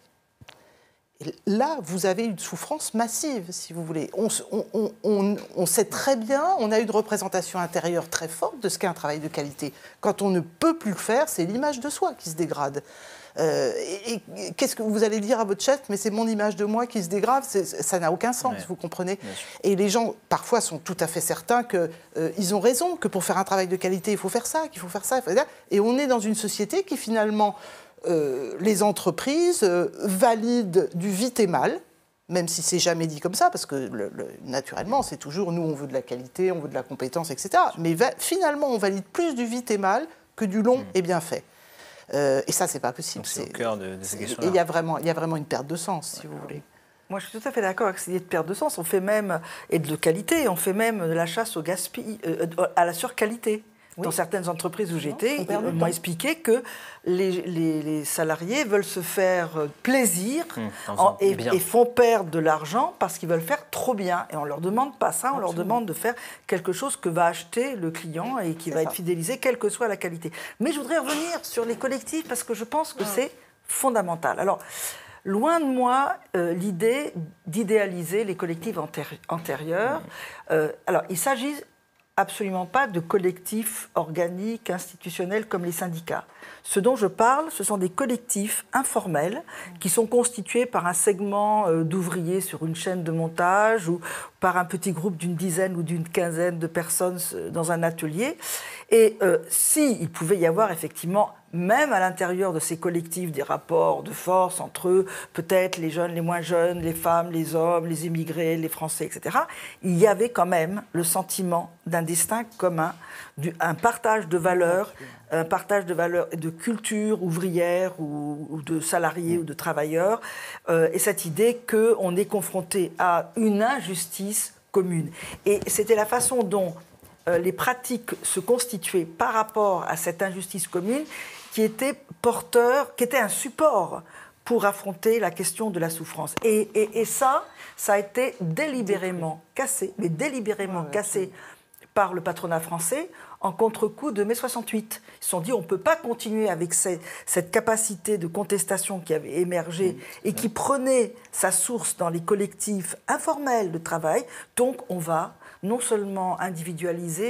Et là, vous avez une souffrance massive, si vous voulez. On, on, on, on sait très bien, on a une représentation intérieure très forte de ce qu'est un travail de qualité. Quand on ne peut plus le faire, c'est l'image de soi qui se dégrade. Euh, et, et qu'est-ce que vous allez dire à votre chef? Mais c'est mon image de moi qui se dégrade, ça n'a aucun sens, ouais. Vous comprenez? Et les gens, parfois, sont tout à fait certains qu'ils euh, ont raison, que pour faire un travail de qualité, il faut faire ça, qu'il faut faire ça, il faut faire ça. Et on est dans une société qui, finalement... Euh, les entreprises euh, valident du vite et mal, même si c'est jamais dit comme ça, parce que le, le, naturellement, c'est toujours nous, on veut de la qualité, on veut de la compétence, et cetera. Mais va, finalement, on valide plus du vite et mal que du long mmh. et bien fait. Euh, et ça, c'est pas possible. C'est au cœur de, de ces questions-là. Et il y a vraiment, il y a vraiment une perte de sens, si vous voulez. Moi, je suis tout à fait d'accord avec cette idée de perte de sens. On fait même, et de qualité, on fait même de la chasse au gaspillage, euh, à la surqualité. Oui. Dans certaines entreprises où j'étais, ils m'ont expliqué que les, les, les salariés veulent se faire plaisir mmh, en, et, et font perdre de l'argent parce qu'ils veulent faire trop bien. Et on ne leur demande pas ça, on Absolument. leur demande de faire quelque chose que va acheter le client et qui va ça. être fidélisé, quelle que soit la qualité. Mais je voudrais revenir sur les collectifs parce que je pense que ah. c'est fondamental. Alors, loin de moi euh, l'idée d'idéaliser les collectifs antéri- antérieurs. Mmh. Euh, alors, il s'agit absolument pas de collectifs organiques, institutionnels comme les syndicats. Ce dont je parle, ce sont des collectifs informels qui sont constitués par un segment d'ouvriers sur une chaîne de montage ou par un petit groupe d'une dizaine ou d'une quinzaine de personnes dans un atelier. Et euh, s'il pouvait y avoir effectivement, même à l'intérieur de ces collectifs, des rapports de force entre eux, peut-être les jeunes, les moins jeunes, les femmes, les hommes, les immigrés, les Français, et cetera, il y avait quand même le sentiment d'un destin commun, du, un partage de valeurs, un partage de valeurs et de culture ouvrière ou, ou de salariés ou de travailleurs, euh, et cette idée qu'on est confronté à une injustice commune. Et c'était la façon dont euh, les pratiques se constituaient par rapport à cette injustice commune qui était porteur, qui était un support pour affronter la question de la souffrance. Et, et, et ça, ça a été délibérément cassé, mais délibérément ouais, ouais, cassé ouais. par le patronat français en contre-coup de mai soixante-huit. Ils se sont dit on ne peut pas continuer avec ces, cette capacité de contestation qui avait émergé mmh, et qui prenait sa source dans les collectifs informels de travail. Donc on va non seulement individualiser,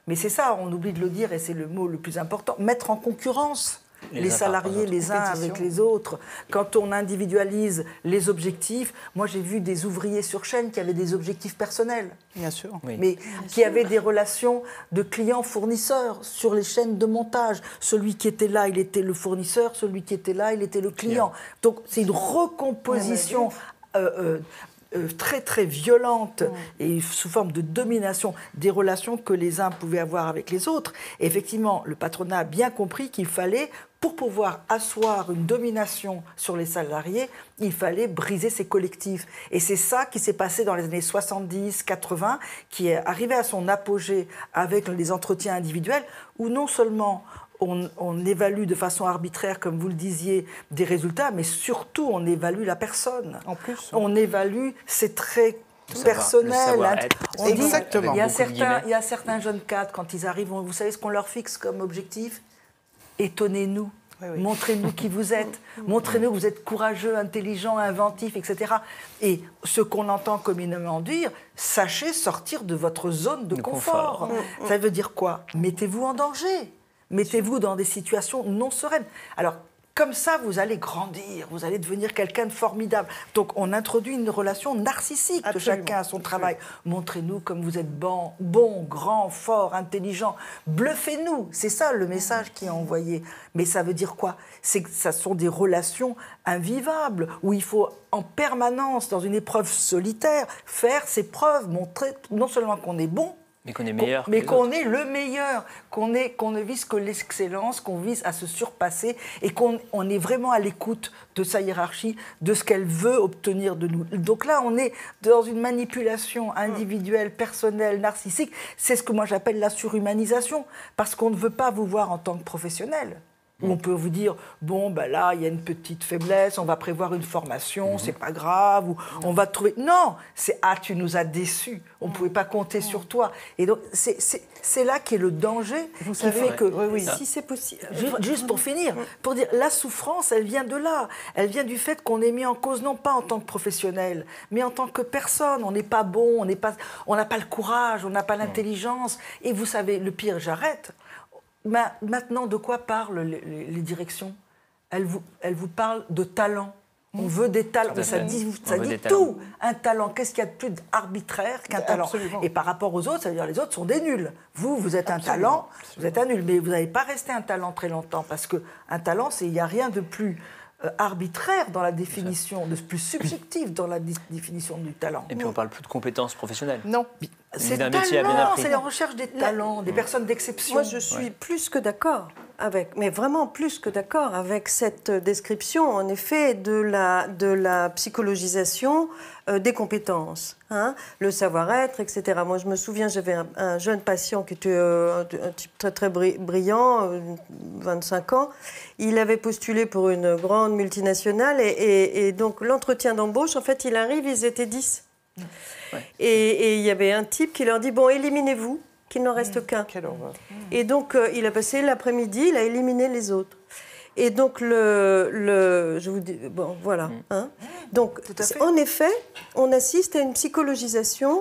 Mais c'est ça, on oublie de le dire, et c'est le mot le plus important, mettre en concurrence les, les salariés les uns avec les autres. Quand on individualise les objectifs, moi j'ai vu des ouvriers sur chaîne qui avaient des objectifs personnels. Bien sûr. Oui. Mais Bien qui sûr. avaient des relations de clients-fournisseurs sur les chaînes de montage. Celui qui était là, il était le fournisseur, celui qui était là, il était le client. Donc c'est une recomposition euh, euh, euh, très très violente mmh. et sous forme de domination des relations que les uns pouvaient avoir avec les autres. Et effectivement, le patronat a bien compris qu'il fallait, pour pouvoir asseoir une domination sur les salariés, il fallait briser ces collectifs. Et c'est ça qui s'est passé dans les années soixante-dix quatre-vingts, qui est arrivé à son apogée avec les entretiens individuels, où non seulement on, on évalue de façon arbitraire, comme vous le disiez, des résultats, mais surtout on évalue la personne. En plus, on hein. évalue ses traits le personnels. Savoir, on Exactement. Dit, il, y a certains, il y a certains jeunes cadres, quand ils arrivent, vous savez ce qu'on leur fixe comme objectif ? Étonnez-nous, oui, oui. montrez-nous qui vous êtes, montrez-nous que vous êtes courageux, intelligent, inventif, et cetera. Et ce qu'on entend communément dire, sachez sortir de votre zone de, de confort. confort. Ça veut dire quoi ? Mettez-vous en danger, mettez-vous dans des situations non sereines. Alors, comme ça, vous allez grandir, vous allez devenir quelqu'un de formidable. Donc, on introduit une relation narcissique de chacun à son travail. Montrez-nous comme vous êtes bon, bon, grand, fort, intelligent. Bluffez-nous. C'est ça le message qui est envoyé. Mais ça veut dire quoi ? C'est que ça sont des relations invivables, où il faut en permanence, dans une épreuve solitaire, faire ses preuves, montrer non seulement qu'on est bon, mais qu'on est meilleur. Qu'on, mais qu'on est le meilleur, qu'on, est, qu'on ne vise que l'excellence, qu'on vise à se surpasser et qu'on on est vraiment à l'écoute de sa hiérarchie, de ce qu'elle veut obtenir de nous. Donc là, on est dans une manipulation individuelle, personnelle, narcissique. C'est ce que moi j'appelle la surhumanisation, parce qu'on ne veut pas vous voir en tant que professionnel. Où on peut vous dire, bon, ben là, il y a une petite faiblesse, on va prévoir une formation, mmh. c'est pas grave, ou on va trouver... Non, c'est, ah, tu nous as déçus, on ne pouvait pas compter mmh. sur toi. Et donc, c'est, c'est, c'est là qu'est le danger, vous qui savez, fait ouais. que, oui, oui. si c'est possible... Juste, juste pour finir, pour dire, la souffrance, elle vient de là. Elle vient du fait qu'on est mis en cause, non pas en tant que professionnel, mais en tant que personne. On n'est pas bon, on n'est pas, on n'a pas le courage, on n'a pas l'intelligence. Et vous savez, le pire, j'arrête... Maintenant, de quoi parlent les, les, les directions ? elles vous, elles vous parlent de talent. On veut des talents. Mais ça dit, ça dit tout. Un talent, qu'est-ce qu'il y a de plus arbitraire qu'un talent ? Absolument. Et par rapport aux autres, ça veut dire que les autres sont des nuls. Vous, vous êtes absolument, un talent, absolument. Vous êtes un nul. Mais vous n'allez pas rester un talent très longtemps, parce qu'un talent, il n'y a rien de plus euh, arbitraire dans la définition, de plus subjectif dans la définition du talent. Et puis on ne parle plus de compétences professionnelles. Non. C'est d'un métier bien appris. C'est la recherche des talents, des personnes d'exception. Moi, je suis ouais. plus que d'accord avec, mais vraiment plus que d'accord avec cette description, en effet, de la, de la psychologisation euh, des compétences, hein, le savoir-être, et cetera. Moi, je me souviens, j'avais un, un jeune patient qui était euh, un type très, très brillant, euh, vingt-cinq ans. Il avait postulé pour une grande multinationale et, et, et donc l'entretien d'embauche, en fait, il arrive, ils étaient dix. Ouais. Et il y avait un type qui leur dit « Bon, éliminez-vous, qu'il n'en reste mmh. qu'un. » Quelle horreur. Et donc, euh, il a passé l'après-midi, il a éliminé les autres. Et donc, le, le, je vous dis, bon, voilà. Mmh. Hein. Donc, en effet, on assiste à une psychologisation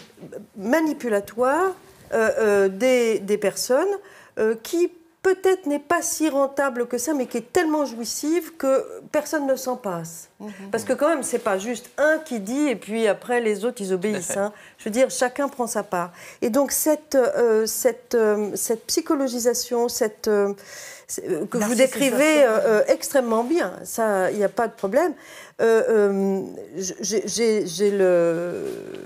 manipulatoire euh, euh, des, des personnes euh, qui peut-être n'est pas si rentable que ça, mais qui est tellement jouissive que personne ne s'en passe. Mmh. Parce que quand même, c'est pas juste un qui dit et puis après les autres, ils obéissent. Hein. Je veux dire, chacun prend sa part. Et donc, cette, euh, cette, euh, cette psychologisation, cette, euh, que vous décrivez euh, extrêmement bien, ça, il n'y a pas de problème. Euh, euh, j'ai, j'ai le...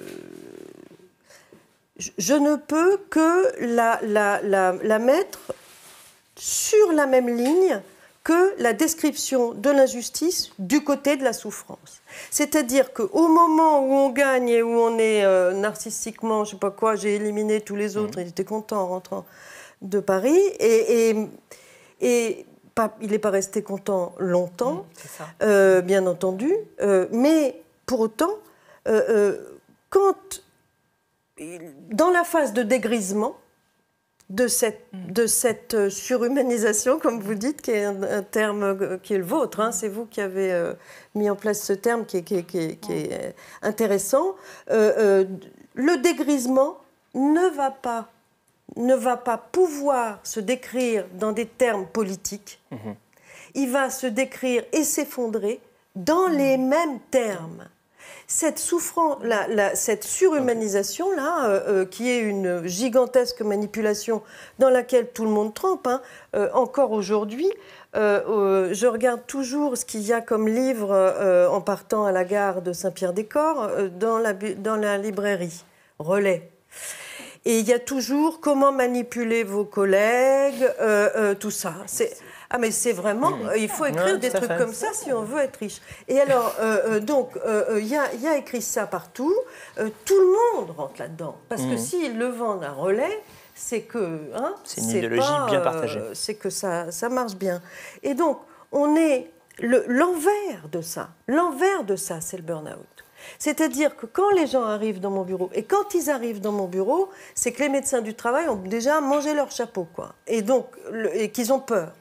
Je ne peux que la, la, la, la mettre sur la même ligne que la description de l'injustice du côté de la souffrance. C'est-à-dire qu'au moment où on gagne et où on est euh, narcissiquement, je ne sais pas quoi, j'ai éliminé tous les autres, mmh. il était content en rentrant de Paris, et, et, et pas, il n'est pas resté content longtemps, mmh, c'est ça. Euh, bien entendu, euh, mais pour autant, euh, euh, quand, dans la phase de dégrisement, de cette, de cette surhumanisation, comme vous dites, qui est un, un terme qui est le vôtre, hein, c'est vous qui avez euh, mis en place ce terme qui est, qui est, qui est, qui est intéressant. Euh, euh, le dégrisement ne va pas ne va pas pouvoir se décrire dans des termes politiques. Mmh. Il va se décrire et s'effondrer dans mmh. les mêmes termes. Cette souffrance, la, la, cette surhumanisation là, euh, euh, qui est une gigantesque manipulation dans laquelle tout le monde trempe, hein, euh, encore aujourd'hui, euh, euh, je regarde toujours ce qu'il y a comme livre euh, en partant à la gare de Saint-Pierre-des-Corps euh, dans, la, dans la librairie Relais. Et il y a toujours comment manipuler vos collègues, euh, euh, tout ça. C'est... Ah mais c'est vraiment, mmh. il faut écrire ouais, des trucs fait. Comme ça si on veut être riche. Et alors, euh, euh, donc, il euh, y, y a écrit ça partout, euh, tout le monde rentre là-dedans. Parce mmh. que s'ils le vendent à Relais, c'est que... Hein, c'est une c'est idéologie pas, bien partagée. Euh, c'est que ça, ça marche bien. Et donc, on est... Le, l'envers de ça, l'envers de ça, c'est le burn-out. C'est-à-dire que quand les gens arrivent dans mon bureau, et quand ils arrivent dans mon bureau, c'est que les médecins du travail ont déjà mangé leur chapeau, quoi. Et donc, le, et qu'ils ont peur.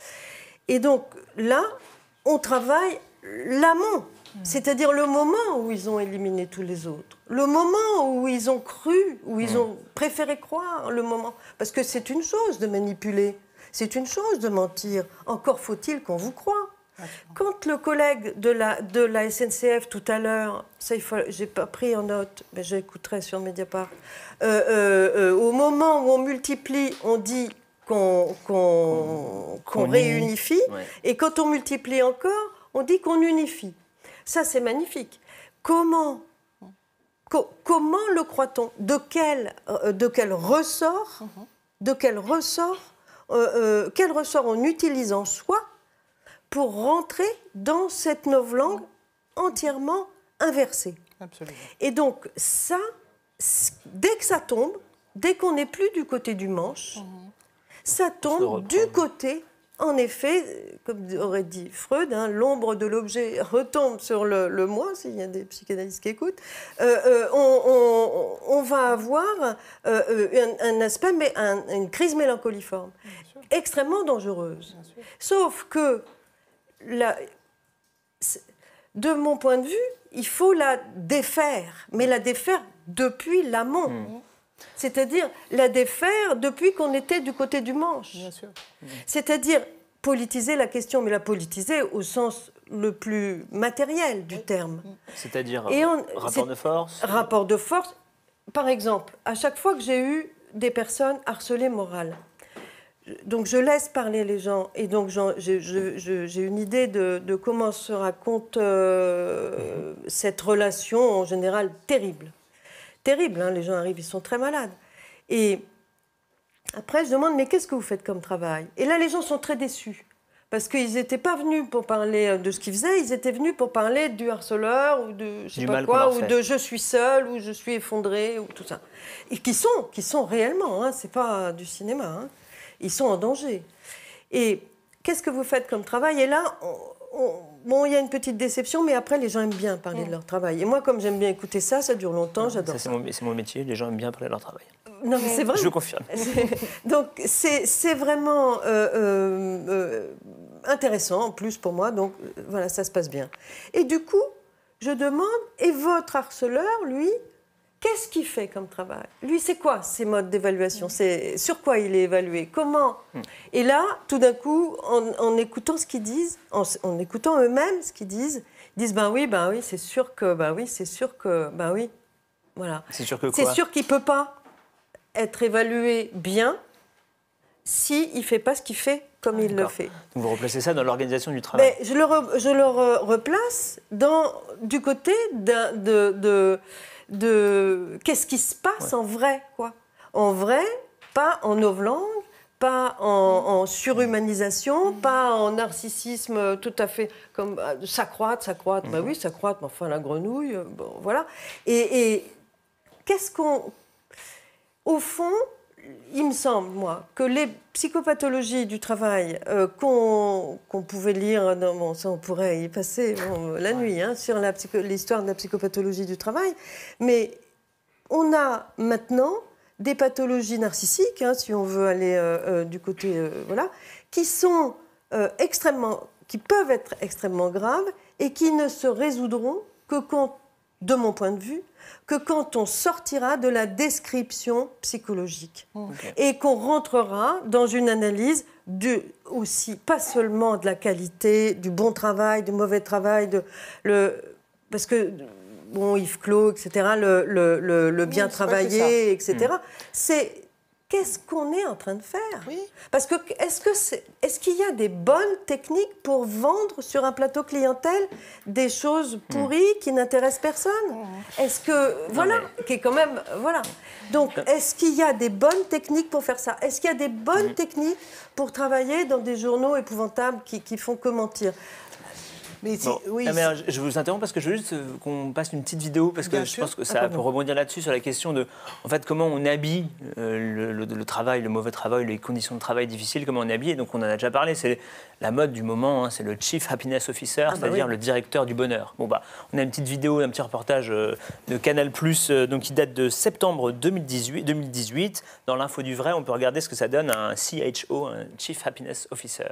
Et donc, là, on travaille l'amont, mmh. c'est-à-dire le moment où ils ont éliminé tous les autres, le moment où ils ont cru, où ils mmh. ont préféré croire, le moment. Parce que c'est une chose de manipuler, c'est une chose de mentir, encore faut-il qu'on vous croie. Quand le collègue de la, de la S N C F tout à l'heure, ça il faut, j'ai pas pris en note, mais j'écouterai sur Mediapart, euh, euh, euh, au moment où on multiplie, on dit qu'on, qu'on, qu'on, qu'on réunifie, ouais. et quand on multiplie encore, on dit qu'on unifie. Ça c'est magnifique. Comment, co- comment le croit-on ? De quel, euh, de quel ressort, de quel ressort, euh, euh, quel ressort on utilise en soi pour rentrer dans cette novlangue entièrement inversée. Absolument. Et donc, ça, dès que ça tombe, dès qu'on n'est plus du côté du manche, mmh. ça tombe du côté, en effet, comme aurait dit Freud, hein, l'ombre de l'objet retombe sur le, le moi, s'il y a des psychanalystes qui écoutent, euh, euh, on, on, on va avoir euh, un, un aspect, mais un, une crise mélancoliforme, extrêmement dangereuse. Sauf que La, de mon point de vue, il faut la défaire, mais la défaire depuis l'amont. Mmh. C'est-à-dire la défaire depuis qu'on était du côté du manche. Bien sûr. Mmh. C'est-à-dire politiser la question, mais la politiser au sens le plus matériel du terme. C'est-à-dire Et on, rapport de force Rapport de force. Par exemple, à chaque fois que j'ai eu des personnes harcelées morales, donc je laisse parler les gens et donc j'ai, je, je, j'ai une idée de, de comment se raconte euh, mmh. cette relation en général terrible. Terrible, hein, les gens arrivent, ils sont très malades. Et après je demande, mais qu'est-ce que vous faites comme travail ? Et là les gens sont très déçus parce qu'ils n'étaient pas venus pour parler de ce qu'ils faisaient, ils étaient venus pour parler du harceleur ou de je sais pas quoi, ou de je suis seul ou je suis effondré ou tout ça. Et qui sont, qui sont réellement, hein, c'est pas du cinéma, hein. Ils sont en danger. Et qu'est-ce que vous faites comme travail ? Et là, on, on, bon, il y a une petite déception, mais après, les gens aiment bien parler mmh. de leur travail. Et moi, comme j'aime bien écouter ça, ça dure longtemps, ça, j'adore ça. ça. C'est mon, c'est mon métier, les gens aiment bien parler de leur travail. Non, mais c'est vrai. Je le confirme. Donc, c'est, c'est vraiment euh, euh, euh, intéressant, en plus, pour moi. Donc, euh, voilà, ça se passe bien. Et du coup, je demande, et votre harceleur, lui, qu'est-ce qu'il fait comme travail ? Lui, c'est quoi ses modes d'évaluation ? C'est sur quoi il est évalué ? Comment ? mm. Et là, tout d'un coup, en, en écoutant ce qu'ils disent, en, en écoutant eux-mêmes ce qu'ils disent, ils disent ben oui, ben oui, c'est sûr que, ben oui, c'est sûr que, ben oui, voilà. C'est sûr que quoi ? C'est sûr qu'il peut pas être évalué bien si il fait pas ce qu'il fait comme ah, il d'accord. le fait. Donc vous replacez ça dans l'organisation du travail. Mais je le, re, je le re, replace dans du côté d'un, de, de de qu'est-ce qui se passe ouais. en vrai, quoi. En vrai, pas en novlangue, pas en, en surhumanisation, mmh. pas en narcissisme tout à fait comme euh, s'accroître, s'accroître, mmh. bah oui, s'accroître, mais enfin la grenouille, euh, bon, voilà. Et, et qu'est-ce qu'on... Au fond, il me semble, moi, que les psychopathologies du travail euh, qu'on, qu'on pouvait lire, dans, bon, ça on pourrait y passer bon, la ouais. nuit, hein, sur la psycho, l'histoire de la psychopathologie du travail, mais on a maintenant des pathologies narcissiques, hein, si on veut aller euh, euh, du côté, euh, voilà, qui sont euh, extrêmement, qui peuvent être extrêmement graves et qui ne se résoudront que quand de mon point de vue, que quand on sortira de la description psychologique okay. et qu'on rentrera dans une analyse de, aussi, pas seulement de la qualité, du bon travail, du mauvais travail, de, le, parce que, bon, Yves Clos, et cetera, le, le, le, le bien oui, travailler, et cetera, mmh. c'est... Qu'est-ce qu'on est en train de faire? Oui. Parce que est-ce que c'est, est-ce qu'il y a des bonnes techniques pour vendre sur un plateau clientèle des choses pourries mmh. qui n'intéressent personne? mmh. Est-ce que voilà, mais... qui est quand même voilà. Donc est-ce qu'il y a des bonnes techniques pour faire ça? Est-ce qu'il y a des bonnes mmh. techniques pour travailler dans des journaux épouvantables qui, qui font que mentir? Mais si, bon. oui, ah, mais je vous interromps parce que je veux juste qu'on passe une petite vidéo parce que Bien je sûr. pense que ça ah, peut rebondir là-dessus sur la question de en fait, comment on habille euh, le, le, le travail, le mauvais travail, les conditions de travail difficiles, comment on habille. Et donc on en a déjà parlé, c'est la mode du moment, hein, c'est le Chief Happiness Officer, ah, c'est-à-dire bah oui. le directeur du bonheur. Bon, bah, on a une petite vidéo, un petit reportage euh, de Canal+, euh, donc, qui date de septembre deux mille dix-huit. Dans l'info du vrai, on peut regarder ce que ça donne à un C H O, un Chief Happiness Officer.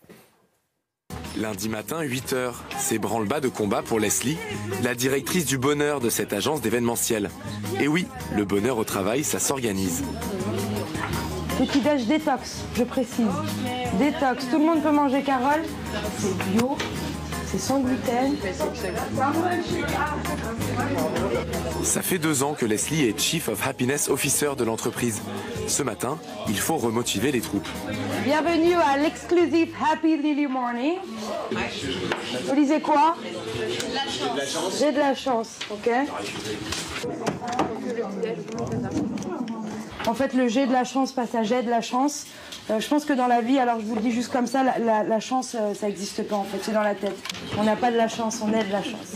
Lundi matin, huit heures, c'est branle-bas de combat pour Leslie, la directrice du bonheur de cette agence d'événementiel. Et oui, le bonheur au travail, ça s'organise. Petit déj détox, je précise. Détox, tout le monde peut manger Carole. C'est bio, c'est sans gluten. Ça fait deux ans que Leslie est Chief of Happiness Officer de l'entreprise. Ce matin, il faut remotiver les troupes. Bienvenue à l'exclusive Happy Lily Morning. Vous lisez quoi? J'ai de la chance, ok. En fait, le j'ai de la chance passe à j'ai de la chance. Euh, je pense que dans la vie, alors je vous le dis juste comme ça, la, la, la chance, euh, ça n'existe pas en fait, c'est dans la tête. On n'a pas de la chance, on est de la chance.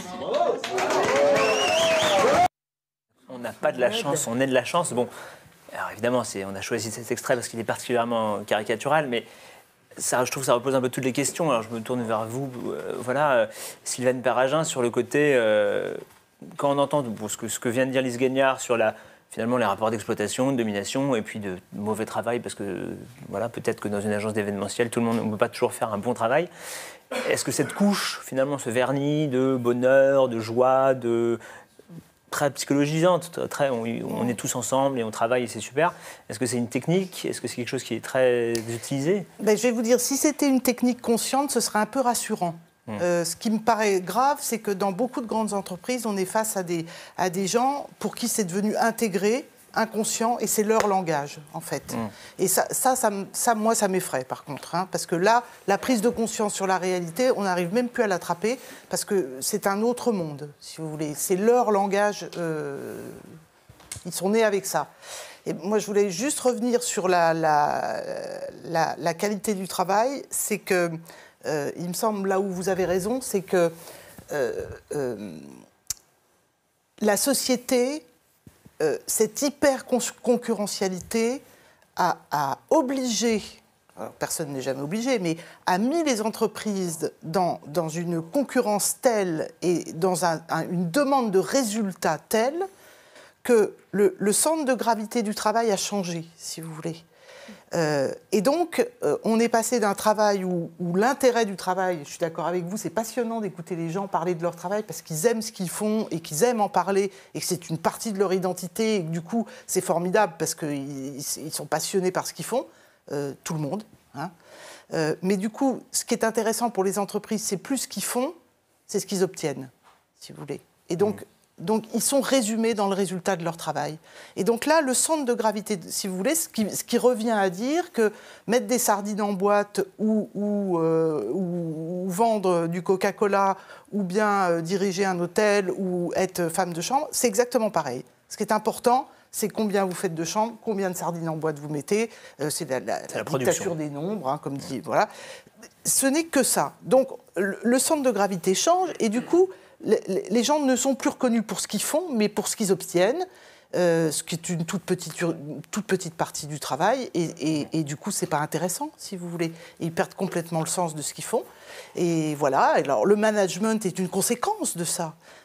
On n'a pas de la chance, on est de la chance. Bon, alors évidemment, c'est, on a choisi cet extrait parce qu'il est particulièrement caricatural, mais ça, je trouve que ça repose un peu toutes les questions. Alors je me tourne vers vous, euh, voilà, euh, Sylvaine Perragin, sur le côté, euh, quand on entend bon, ce, que, ce que vient de dire Lise Gagnard sur la, finalement les rapports d'exploitation, de domination et puis de mauvais travail, parce que voilà, peut-être que dans une agence d'événementiel, tout le monde ne peut pas toujours faire un bon travail. Est-ce que cette couche, finalement, ce vernis de bonheur, de joie, de... très psychologisante, très, on, on est tous ensemble et on travaille et c'est super. Est-ce que c'est une technique? Est-ce que c'est quelque chose qui est très utilisé? Ben, je vais vous dire, si c'était une technique consciente, ce serait un peu rassurant. Mmh. Euh, ce qui me paraît grave, c'est que dans beaucoup de grandes entreprises, on est face à des, à des gens pour qui c'est devenu intégré, inconscient, et c'est leur langage, en fait. Mmh. Et ça, ça, ça, ça, moi, ça m'effraie, par contre. Hein, parce que là, la prise de conscience sur la réalité, on n'arrive même plus à l'attraper, parce que c'est un autre monde, si vous voulez. C'est leur langage. Euh, ils sont nés avec ça. Et moi, je voulais juste revenir sur la, la, la, la qualité du travail. C'est que, euh, il me semble, là où vous avez raison, c'est que euh, euh, la société... Euh, cette hyper-concurrentialité a, a obligé, alors personne n'est jamais obligé, mais a mis les entreprises dans, dans une concurrence telle et dans un, un, une demande de résultats telle que le, le centre de gravité du travail a changé, si vous voulez. Euh, et donc, euh, on est passé d'un travail où, où l'intérêt du travail, je suis d'accord avec vous, c'est passionnant d'écouter les gens parler de leur travail parce qu'ils aiment ce qu'ils font et qu'ils aiment en parler et que c'est une partie de leur identité et que du coup, c'est formidable parce qu'ils ils sont passionnés par ce qu'ils font, euh, tout le monde. Hein. Euh, mais du coup, ce qui est intéressant pour les entreprises, c'est plus ce qu'ils font, c'est ce qu'ils obtiennent, si vous voulez. Et donc, mmh. Donc, ils sont résumés dans le résultat de leur travail. Et donc là, le centre de gravité, si vous voulez, ce qui, ce qui revient à dire que mettre des sardines en boîte ou, ou, euh, ou, ou vendre du Coca-Cola ou bien euh, diriger un hôtel ou être femme de chambre, c'est exactement pareil. Ce qui est important, c'est combien vous faites de chambres, combien de sardines en boîte vous mettez. Euh, c'est la, la, c'est la, la dictature des nombres, hein, comme dit. Voilà. Ce n'est que ça. Donc, le, le centre de gravité change et du coup... Les gens ne sont plus reconnus pour ce qu'ils font, mais pour ce qu'ils obtiennent, euh, ce qui est une toute petite, une toute petite partie du travail. Et, et, et du coup, ce n'est pas intéressant, si vous voulez. Ils perdent complètement le sens de ce qu'ils font. Et voilà. Alors, le management est une conséquence de ça.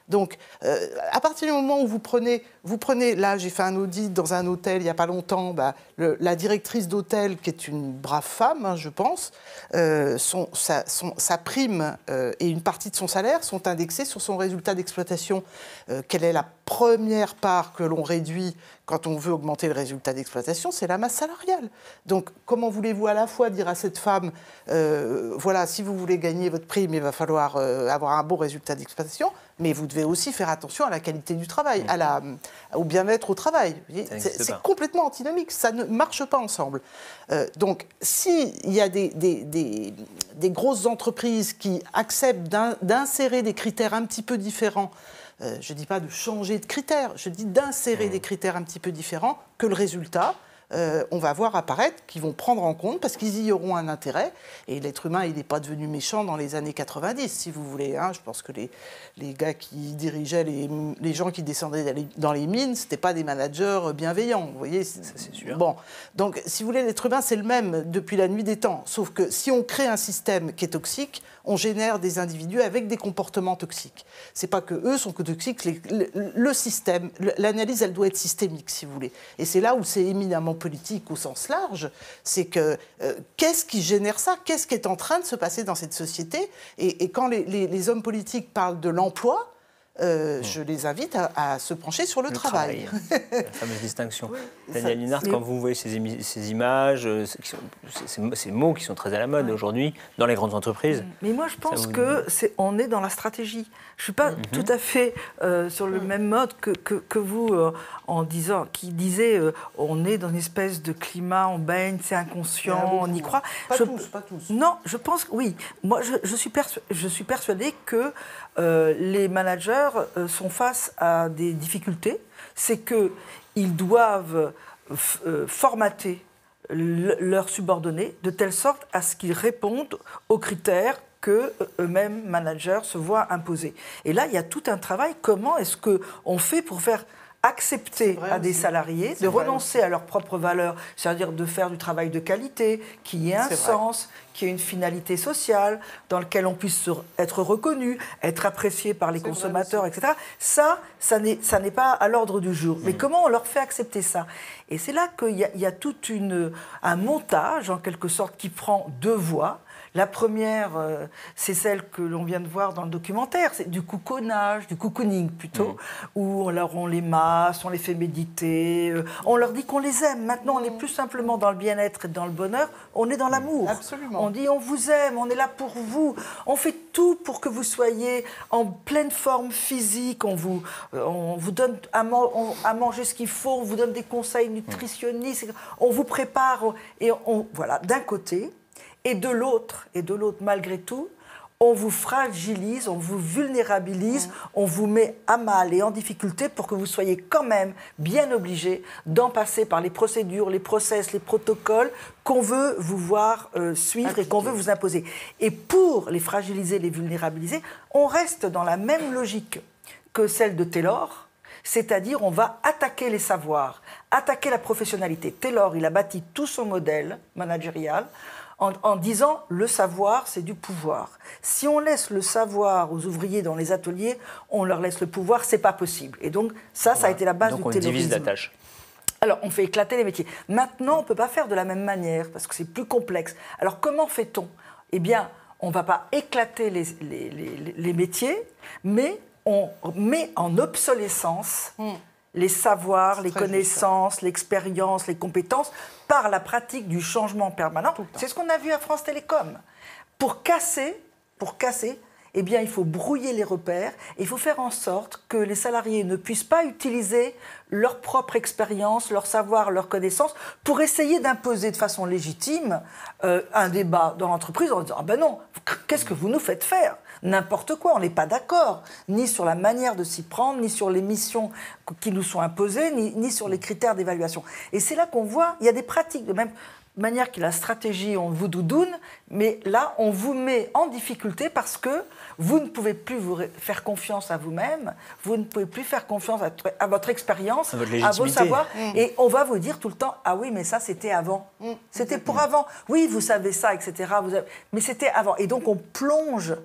Donc, euh, à partir du moment où vous prenez, vous prenez, là, j'ai fait un audit dans un hôtel il n'y a pas longtemps, bah, le, la directrice d'hôtel, qui est une brave femme, hein, je pense, euh, son, sa, son, sa prime euh, et une partie de son salaire sont indexés sur son résultat d'exploitation. Euh, quelle est la première part que l'on réduit quand on veut augmenter le résultat d'exploitation? C'est la masse salariale. Donc, comment voulez-vous à la fois dire à cette femme, euh, voilà, si vous voulez gagner votre prime, il va falloir euh, avoir un bon résultat d'exploitation, mais vous devez aussi faire attention à la qualité du travail, à la, au bien-être au travail. C'est, c'est complètement antinomique, ça ne marche pas ensemble. Euh, donc, s'il y a des, des, des, des grosses entreprises qui acceptent d'in, d'insérer des critères un petit peu différents, euh, je ne dis pas de changer de critères, je dis d'insérer mmh. des critères un petit peu différents, que le résultat, Euh, on va voir apparaître, qu'ils vont prendre en compte parce qu'ils y auront un intérêt. Et l'être humain, il n'est pas devenu méchant dans les années quatre-vingt-dix, si vous voulez. Hein. Je pense que les, les gars qui dirigeaient, les, les gens qui descendaient dans les mines, ce n'étaient pas des managers bienveillants. Vous voyez, c'est, ça, c'est sûr. Bon. Donc, si vous voulez, l'être humain, c'est le même depuis la nuit des temps. Sauf que si on crée un système qui est toxique, on génère des individus avec des comportements toxiques. C'est pas que eux sont que toxiques, les, le, le système, l'analyse, elle doit être systémique, si vous voulez. Et c'est là où c'est éminemment politique au sens large, c'est que euh, qu'est-ce qui génère ça? Qu'est-ce qui est en train de se passer dans cette société? Et, et quand les, les, les hommes politiques parlent de l'emploi, Euh, mmh. je les invite à, à se pencher sur le, le travail. travail. La fameuse distinction. Oui, Danielle Linhart, quand vous voyez ces, émi- ces images, ces, ces, ces mots qui sont très à la mode ouais. aujourd'hui dans les grandes entreprises. Mais moi, je pense vous... que c'est, on est dans la stratégie. Je ne suis pas mmh. tout à fait euh, sur le mmh. même mode que, que, que vous, euh, en disant, qui disait euh, on est dans une espèce de climat, on baigne, c'est inconscient, ah, on y croit. Pas je, tous, pas tous. Non, je pense que oui. Moi, je, je, suis, persu- je suis persuadée que euh, les managers sont face à des difficultés, c'est qu'ils doivent f- euh, formater le, leurs subordonnés de telle sorte à ce qu'ils répondent aux critères qu'eux-mêmes, managers, se voient imposer. Et là, il y a tout un travail. Comment est-ce qu'on fait pour faire accepter à des salariés de renoncer à leurs propres valeurs, c'est-à-dire de faire du travail de qualité, qui ait un sens, qui ait une finalité sociale, dans lequel on puisse être reconnu, être apprécié par les consommateurs, et cetera. Ça, ça n'est, ça n'est pas à l'ordre du jour. Mmh. Mais comment on leur fait accepter ça? Et c'est là qu'il y a, il y a tout une, un montage, en quelque sorte, qui prend deux voies. La première, euh, c'est celle que l'on vient de voir dans le documentaire, c'est du couconnage, du cocooning plutôt, mmh. où on leur on les masse, on les fait méditer, euh, on leur dit qu'on les aime. Maintenant, mmh. on n'est plus simplement dans le bien-être et dans le bonheur, on est dans l'amour. Absolument. On dit on vous aime, on est là pour vous, on fait tout pour que vous soyez en pleine forme physique, on vous, euh, on vous donne à, man- on, à manger ce qu'il faut, on vous donne des conseils nutritionnistes, on vous prépare, et on, voilà, d'un côté. Et de l'autre, et de l'autre, malgré tout, on vous fragilise, on vous vulnérabilise, mmh. on vous met à mal et en difficulté pour que vous soyez quand même bien obligés d'en passer par les procédures, les process, les protocoles qu'on veut vous voir euh, suivre Appliqué. Et qu'on veut vous imposer. Et pour les fragiliser, les vulnérabiliser, on reste dans la même logique que celle de Taylor, c'est-à-dire on va attaquer les savoirs, attaquer la professionnalité. Taylor, il a bâti tout son modèle managérial En, en disant le savoir, c'est du pouvoir. Si on laisse le savoir aux ouvriers dans les ateliers, on leur laisse le pouvoir, c'est pas possible. Et donc ça, voilà. ça a été la base donc du on taylorisme. Divise la tâche. Alors on fait éclater les métiers. Maintenant, on ne peut pas faire de la même manière parce que c'est plus complexe. Alors comment fait-on? Eh bien, on ne va pas éclater les, les, les, les métiers, mais on met en obsolescence mmh. les savoirs, les connaissances, juste. l'expérience, les compétences, par la pratique du changement permanent. C'est ce qu'on a vu à France Télécom. Pour casser, pour casser, eh bien, il faut brouiller les repères et il faut faire en sorte que les salariés ne puissent pas utiliser leur propre expérience, leur savoir, leur connaissance pour essayer d'imposer de façon légitime euh, un débat dans l'entreprise en disant « Ah ben non, qu'est-ce que vous nous faites faire ?» N'importe quoi, on n'est pas d'accord, ni sur la manière de s'y prendre, ni sur les missions qui nous sont imposées, ni, ni sur les critères d'évaluation. Et c'est là qu'on voit, il y a des pratiques de même manière que la stratégie, on vous doudoune, mais là, on vous met en difficulté parce que vous ne pouvez plus vous faire confiance à vous-même, vous ne pouvez plus faire confiance à, à votre expérience, à, à vos savoirs, mmh. et on va vous dire tout le temps « Ah oui, mais ça, c'était avant. Mmh. C'était pour avant. Oui, vous savez ça, et cetera. Vous avez... Mais c'était avant. » Et donc, on plonge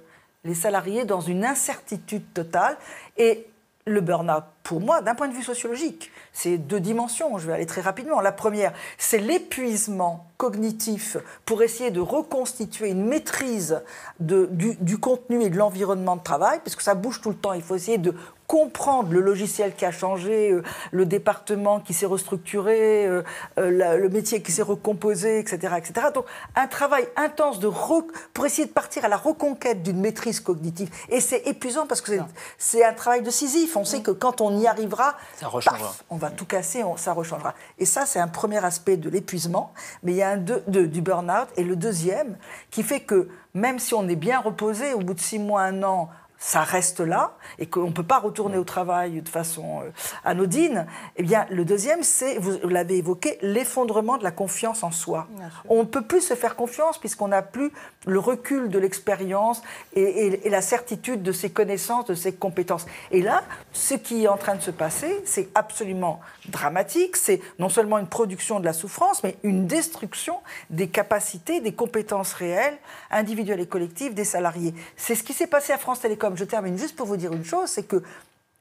les salariés dans une incertitude totale. Et le burn-out, pour moi, d'un point de vue sociologique, c'est deux dimensions. Je vais aller très rapidement. La première, c'est l'épuisement cognitif pour essayer de reconstituer une maîtrise de, du, du contenu et de l'environnement de travail, parce que ça bouge tout le temps. Il faut essayer de comprendre le logiciel qui a changé, euh, le département qui s'est restructuré, euh, euh, la, le métier qui s'est recomposé, et cetera, et cetera. Donc, un travail intense de re, pour essayer de partir à la reconquête d'une maîtrise cognitive. Et c'est épuisant parce que c'est un travail de Sisyphe. On sait que quand on y arrivera, ça rechangera. Paf, on va tout casser, on, ça rechangera. Et ça, c'est un premier aspect de l'épuisement. Mais il y a un de, de, du burn-out. Et le deuxième, qui fait que même si on est bien reposé, au bout de six mois, un an, ça reste là et qu'on ne peut pas retourner au travail de façon euh, anodine, eh bien, le deuxième, c'est, vous l'avez évoqué, l'effondrement de la confiance en soi. On ne peut plus se faire confiance puisqu'on n'a plus le recul de l'expérience et, et, et la certitude de ses connaissances, de ses compétences. Et là, ce qui est en train de se passer, c'est absolument dramatique. C'est non seulement une production de la souffrance, mais une destruction des capacités, des compétences réelles, individuelles et collectives des salariés. C'est ce qui s'est passé à France Télécom. Je termine juste pour vous dire une chose, c'est que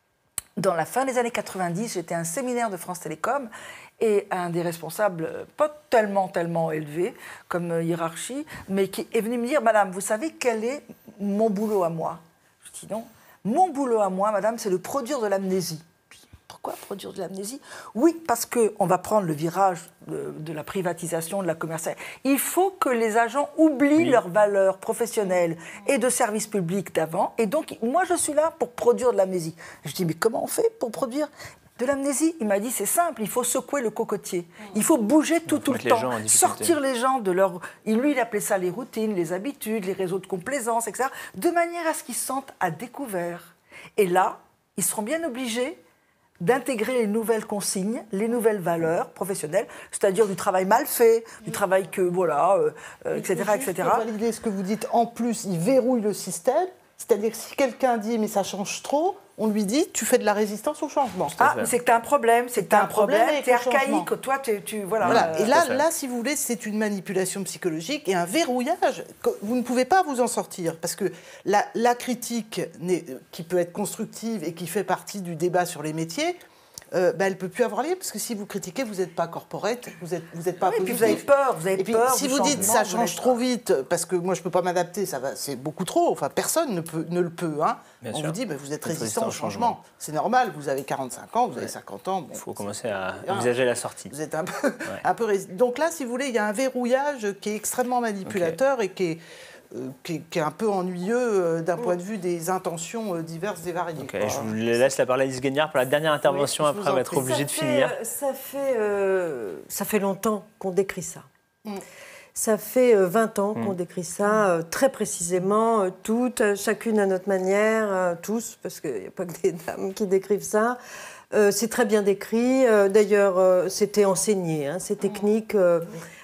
dans la fin des années quatre-vingt-dix, j'étais à un séminaire de France Télécom et un des responsables, pas tellement, tellement élevé comme hiérarchie, mais qui est venu me dire « Madame, vous savez quel est mon boulot à moi ?» Je dis « Non, mon boulot à moi, madame, c'est de produire de l'amnésie. » Pourquoi produire de l'amnésie? Oui, parce qu'on va prendre le virage de, de la privatisation, de la commercialisation. Il faut que les agents oublient oui. leurs valeurs professionnelles et de service public d'avant. Et donc, moi, je suis là pour produire de l'amnésie. Je dis, mais comment on fait pour produire de l'amnésie? Il m'a dit, c'est simple, il faut secouer le cocotier. Il faut bouger tout, tout le temps. Sortir les gens de leur... Lui, il appelait ça les routines, les habitudes, les réseaux de complaisance, et cetera. De manière à ce qu'ils se sentent à découvert. Et là, ils seront bien obligés d'intégrer les nouvelles consignes, les nouvelles valeurs professionnelles, c'est-à-dire du travail mal fait, du travail que, voilà, euh, et cetera, et cetera. Pour valider ce que vous dites, en plus, il verrouille le système, c'est-à-dire que si quelqu'un dit « mais ça change trop », on lui dit « tu fais de la résistance au changement ». Ah, mais c'est que tu as un problème, c'est que tu as un problème, tu es archaïque, toi, tu... tu voilà. voilà. Et là, là, si vous voulez, c'est une manipulation psychologique et un verrouillage. Vous ne pouvez pas vous en sortir, parce que la, la critique, qui peut être constructive et qui fait partie du débat sur les métiers, Euh, ben, elle ne peut plus avoir lieu, parce que si vous critiquez, vous n'êtes pas corporate, vous n'êtes vous êtes pas oui, positif. Et puis vous avez peur, vous avez et puis, peur si vous dites ça change trop vite, parce que moi je ne peux pas m'adapter, ça va, c'est beaucoup trop, enfin personne ne, peut, ne le peut. Hein. On sûr. vous dit, ben, vous êtes résistant au changement. changement. C'est normal, vous avez quarante-cinq ans, vous avez cinquante ans. Il bon, faut commencer à envisager la sortie. Vous êtes un peu, ouais. un peu résistant. Donc là, si vous voulez, il y a un verrouillage qui est extrêmement manipulateur okay. et qui est... Euh, qui, est, qui est un peu ennuyeux euh, d'un point de vue des intentions euh, diverses et variées. Okay, je vous laisse la parole à Alice Guignard pour la dernière intervention, oui, après on va être obligé de finir. Fait, ça, fait, euh, ça fait longtemps qu'on décrit ça. Mm. Ça fait euh, vingt ans mm. qu'on décrit ça, euh, très précisément, euh, toutes, euh, chacune à notre manière, euh, tous, parce qu'il n'y a pas que des dames qui décrivent ça. Euh, c'est très bien décrit. Euh, D'ailleurs, euh, c'était enseigné, hein, ces techniques... Euh,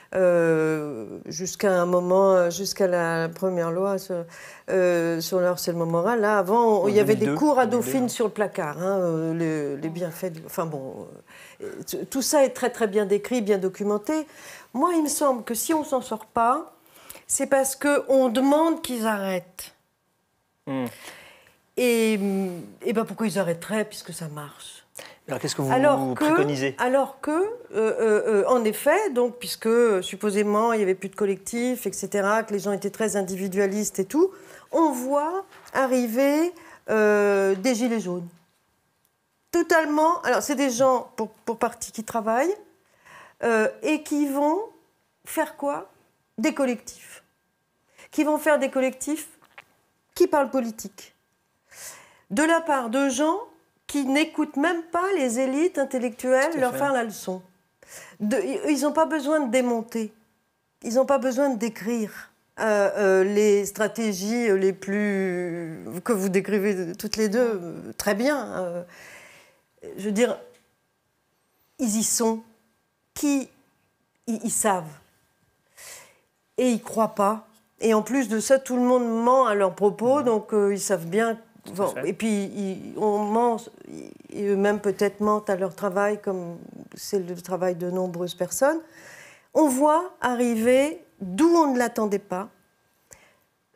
Euh, jusqu'à un moment, jusqu'à la première loi sur, euh, sur le harcèlement moral. Là, avant, en il y avait des cours à Dauphine sur le placard, hein, euh, les, les bienfaits. Du, enfin bon, euh, tout ça est très très bien décrit, bien documenté. Moi, il me semble que si on s'en sort pas, c'est parce qu'on demande qu'ils arrêtent. Mm. Et, et ben pourquoi ils arrêteraient puisque ça marche? Alors, qu'est-ce que vous alors que, préconisez? Alors que, euh, euh, en effet, donc, puisque supposément il n'y avait plus de collectif, et cetera, que les gens étaient très individualistes et tout, on voit arriver euh, des gilets jaunes. Totalement. Alors, c'est des gens, pour, pour partie, qui travaillent euh, et qui vont faire quoi? Des collectifs. Qui vont faire des collectifs qui parlent politique. De la part de gens qui n'écoutent même pas les élites intellectuelles leur faire la leçon. De, ils n'ont pas besoin de démonter. Ils n'ont pas besoin de décrire euh, euh, les stratégies les plus... que vous décrivez toutes les deux euh, très bien. Euh, je veux dire, ils y sont. Qui... Ils, ils savent. Et ils ne croient pas. Et en plus de ça, tout le monde ment à leurs propos, mmh. donc euh, ils savent bien... Bon, et puis, ils, on ment, et eux-mêmes peut-être mentent à leur travail, comme c'est le travail de nombreuses personnes. On voit arriver, d'où on ne l'attendait pas,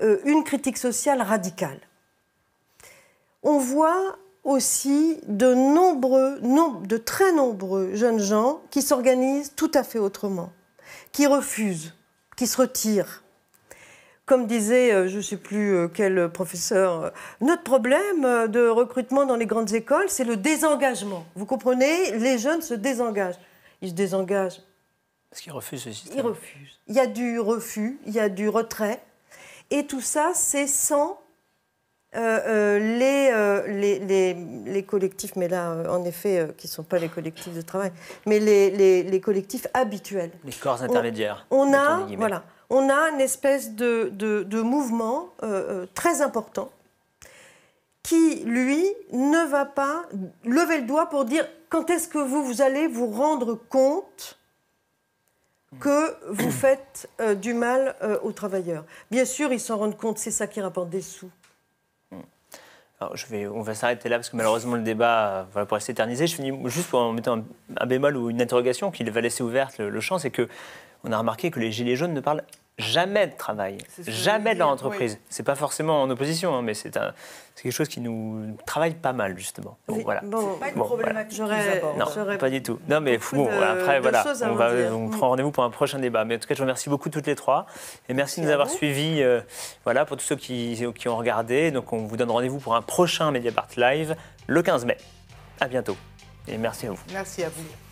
euh, une critique sociale radicale. On voit aussi de nombreux, nom, de très nombreux jeunes gens qui s'organisent tout à fait autrement, qui refusent, qui se retirent. Comme disait, euh, je ne sais plus euh, quel professeur, euh, notre problème euh, de recrutement dans les grandes écoles, c'est le désengagement. Vous comprenez, les jeunes se désengagent. Ils se désengagent. Parce qu'ils refusent ce système. Ils refusent. Il y a du refus, il y a du retrait. Et tout ça, c'est sans euh, euh, les, euh, les, les, les collectifs, mais là, euh, en effet, euh, qui ne sont pas les collectifs de travail, mais les, les, les collectifs habituels. Les corps intermédiaires. On, on a, voilà, on a une espèce de, de, de mouvement euh, euh, très important qui, lui, ne va pas lever le doigt pour dire quand est-ce que vous, vous allez vous rendre compte que vous faites euh, du mal euh, aux travailleurs. Bien sûr, ils s'en rendent compte, c'est ça qui rapporte des sous. Alors, je vais, on va s'arrêter là parce que malheureusement le débat euh, voilà, pourrait s'éterniser. Je finis juste pour en mettant un, un bémol ou une interrogation qui va laisser ouverte le, le champ, c'est que on a remarqué que les Gilets jaunes ne parlent jamais de travail, jamais de leur entreprise. Oui. C'est pas forcément en opposition, hein, mais c'est quelque chose qui nous travaille pas mal justement. Donc, oui, voilà. Bon, c'est pas une bon, problématique. Voilà. Non, pas du tout. Non, mais bon, de, après de voilà, on, va, on prend rendez-vous pour un prochain débat. Mais en tout cas, je vous remercie beaucoup toutes les trois et merci, merci de nous avoir vous. suivis. Euh, voilà, pour tous ceux qui, qui ont regardé. Donc, on vous donne rendez-vous pour un prochain Mediapart Live le quinze mai. À bientôt et merci à vous. Merci à vous.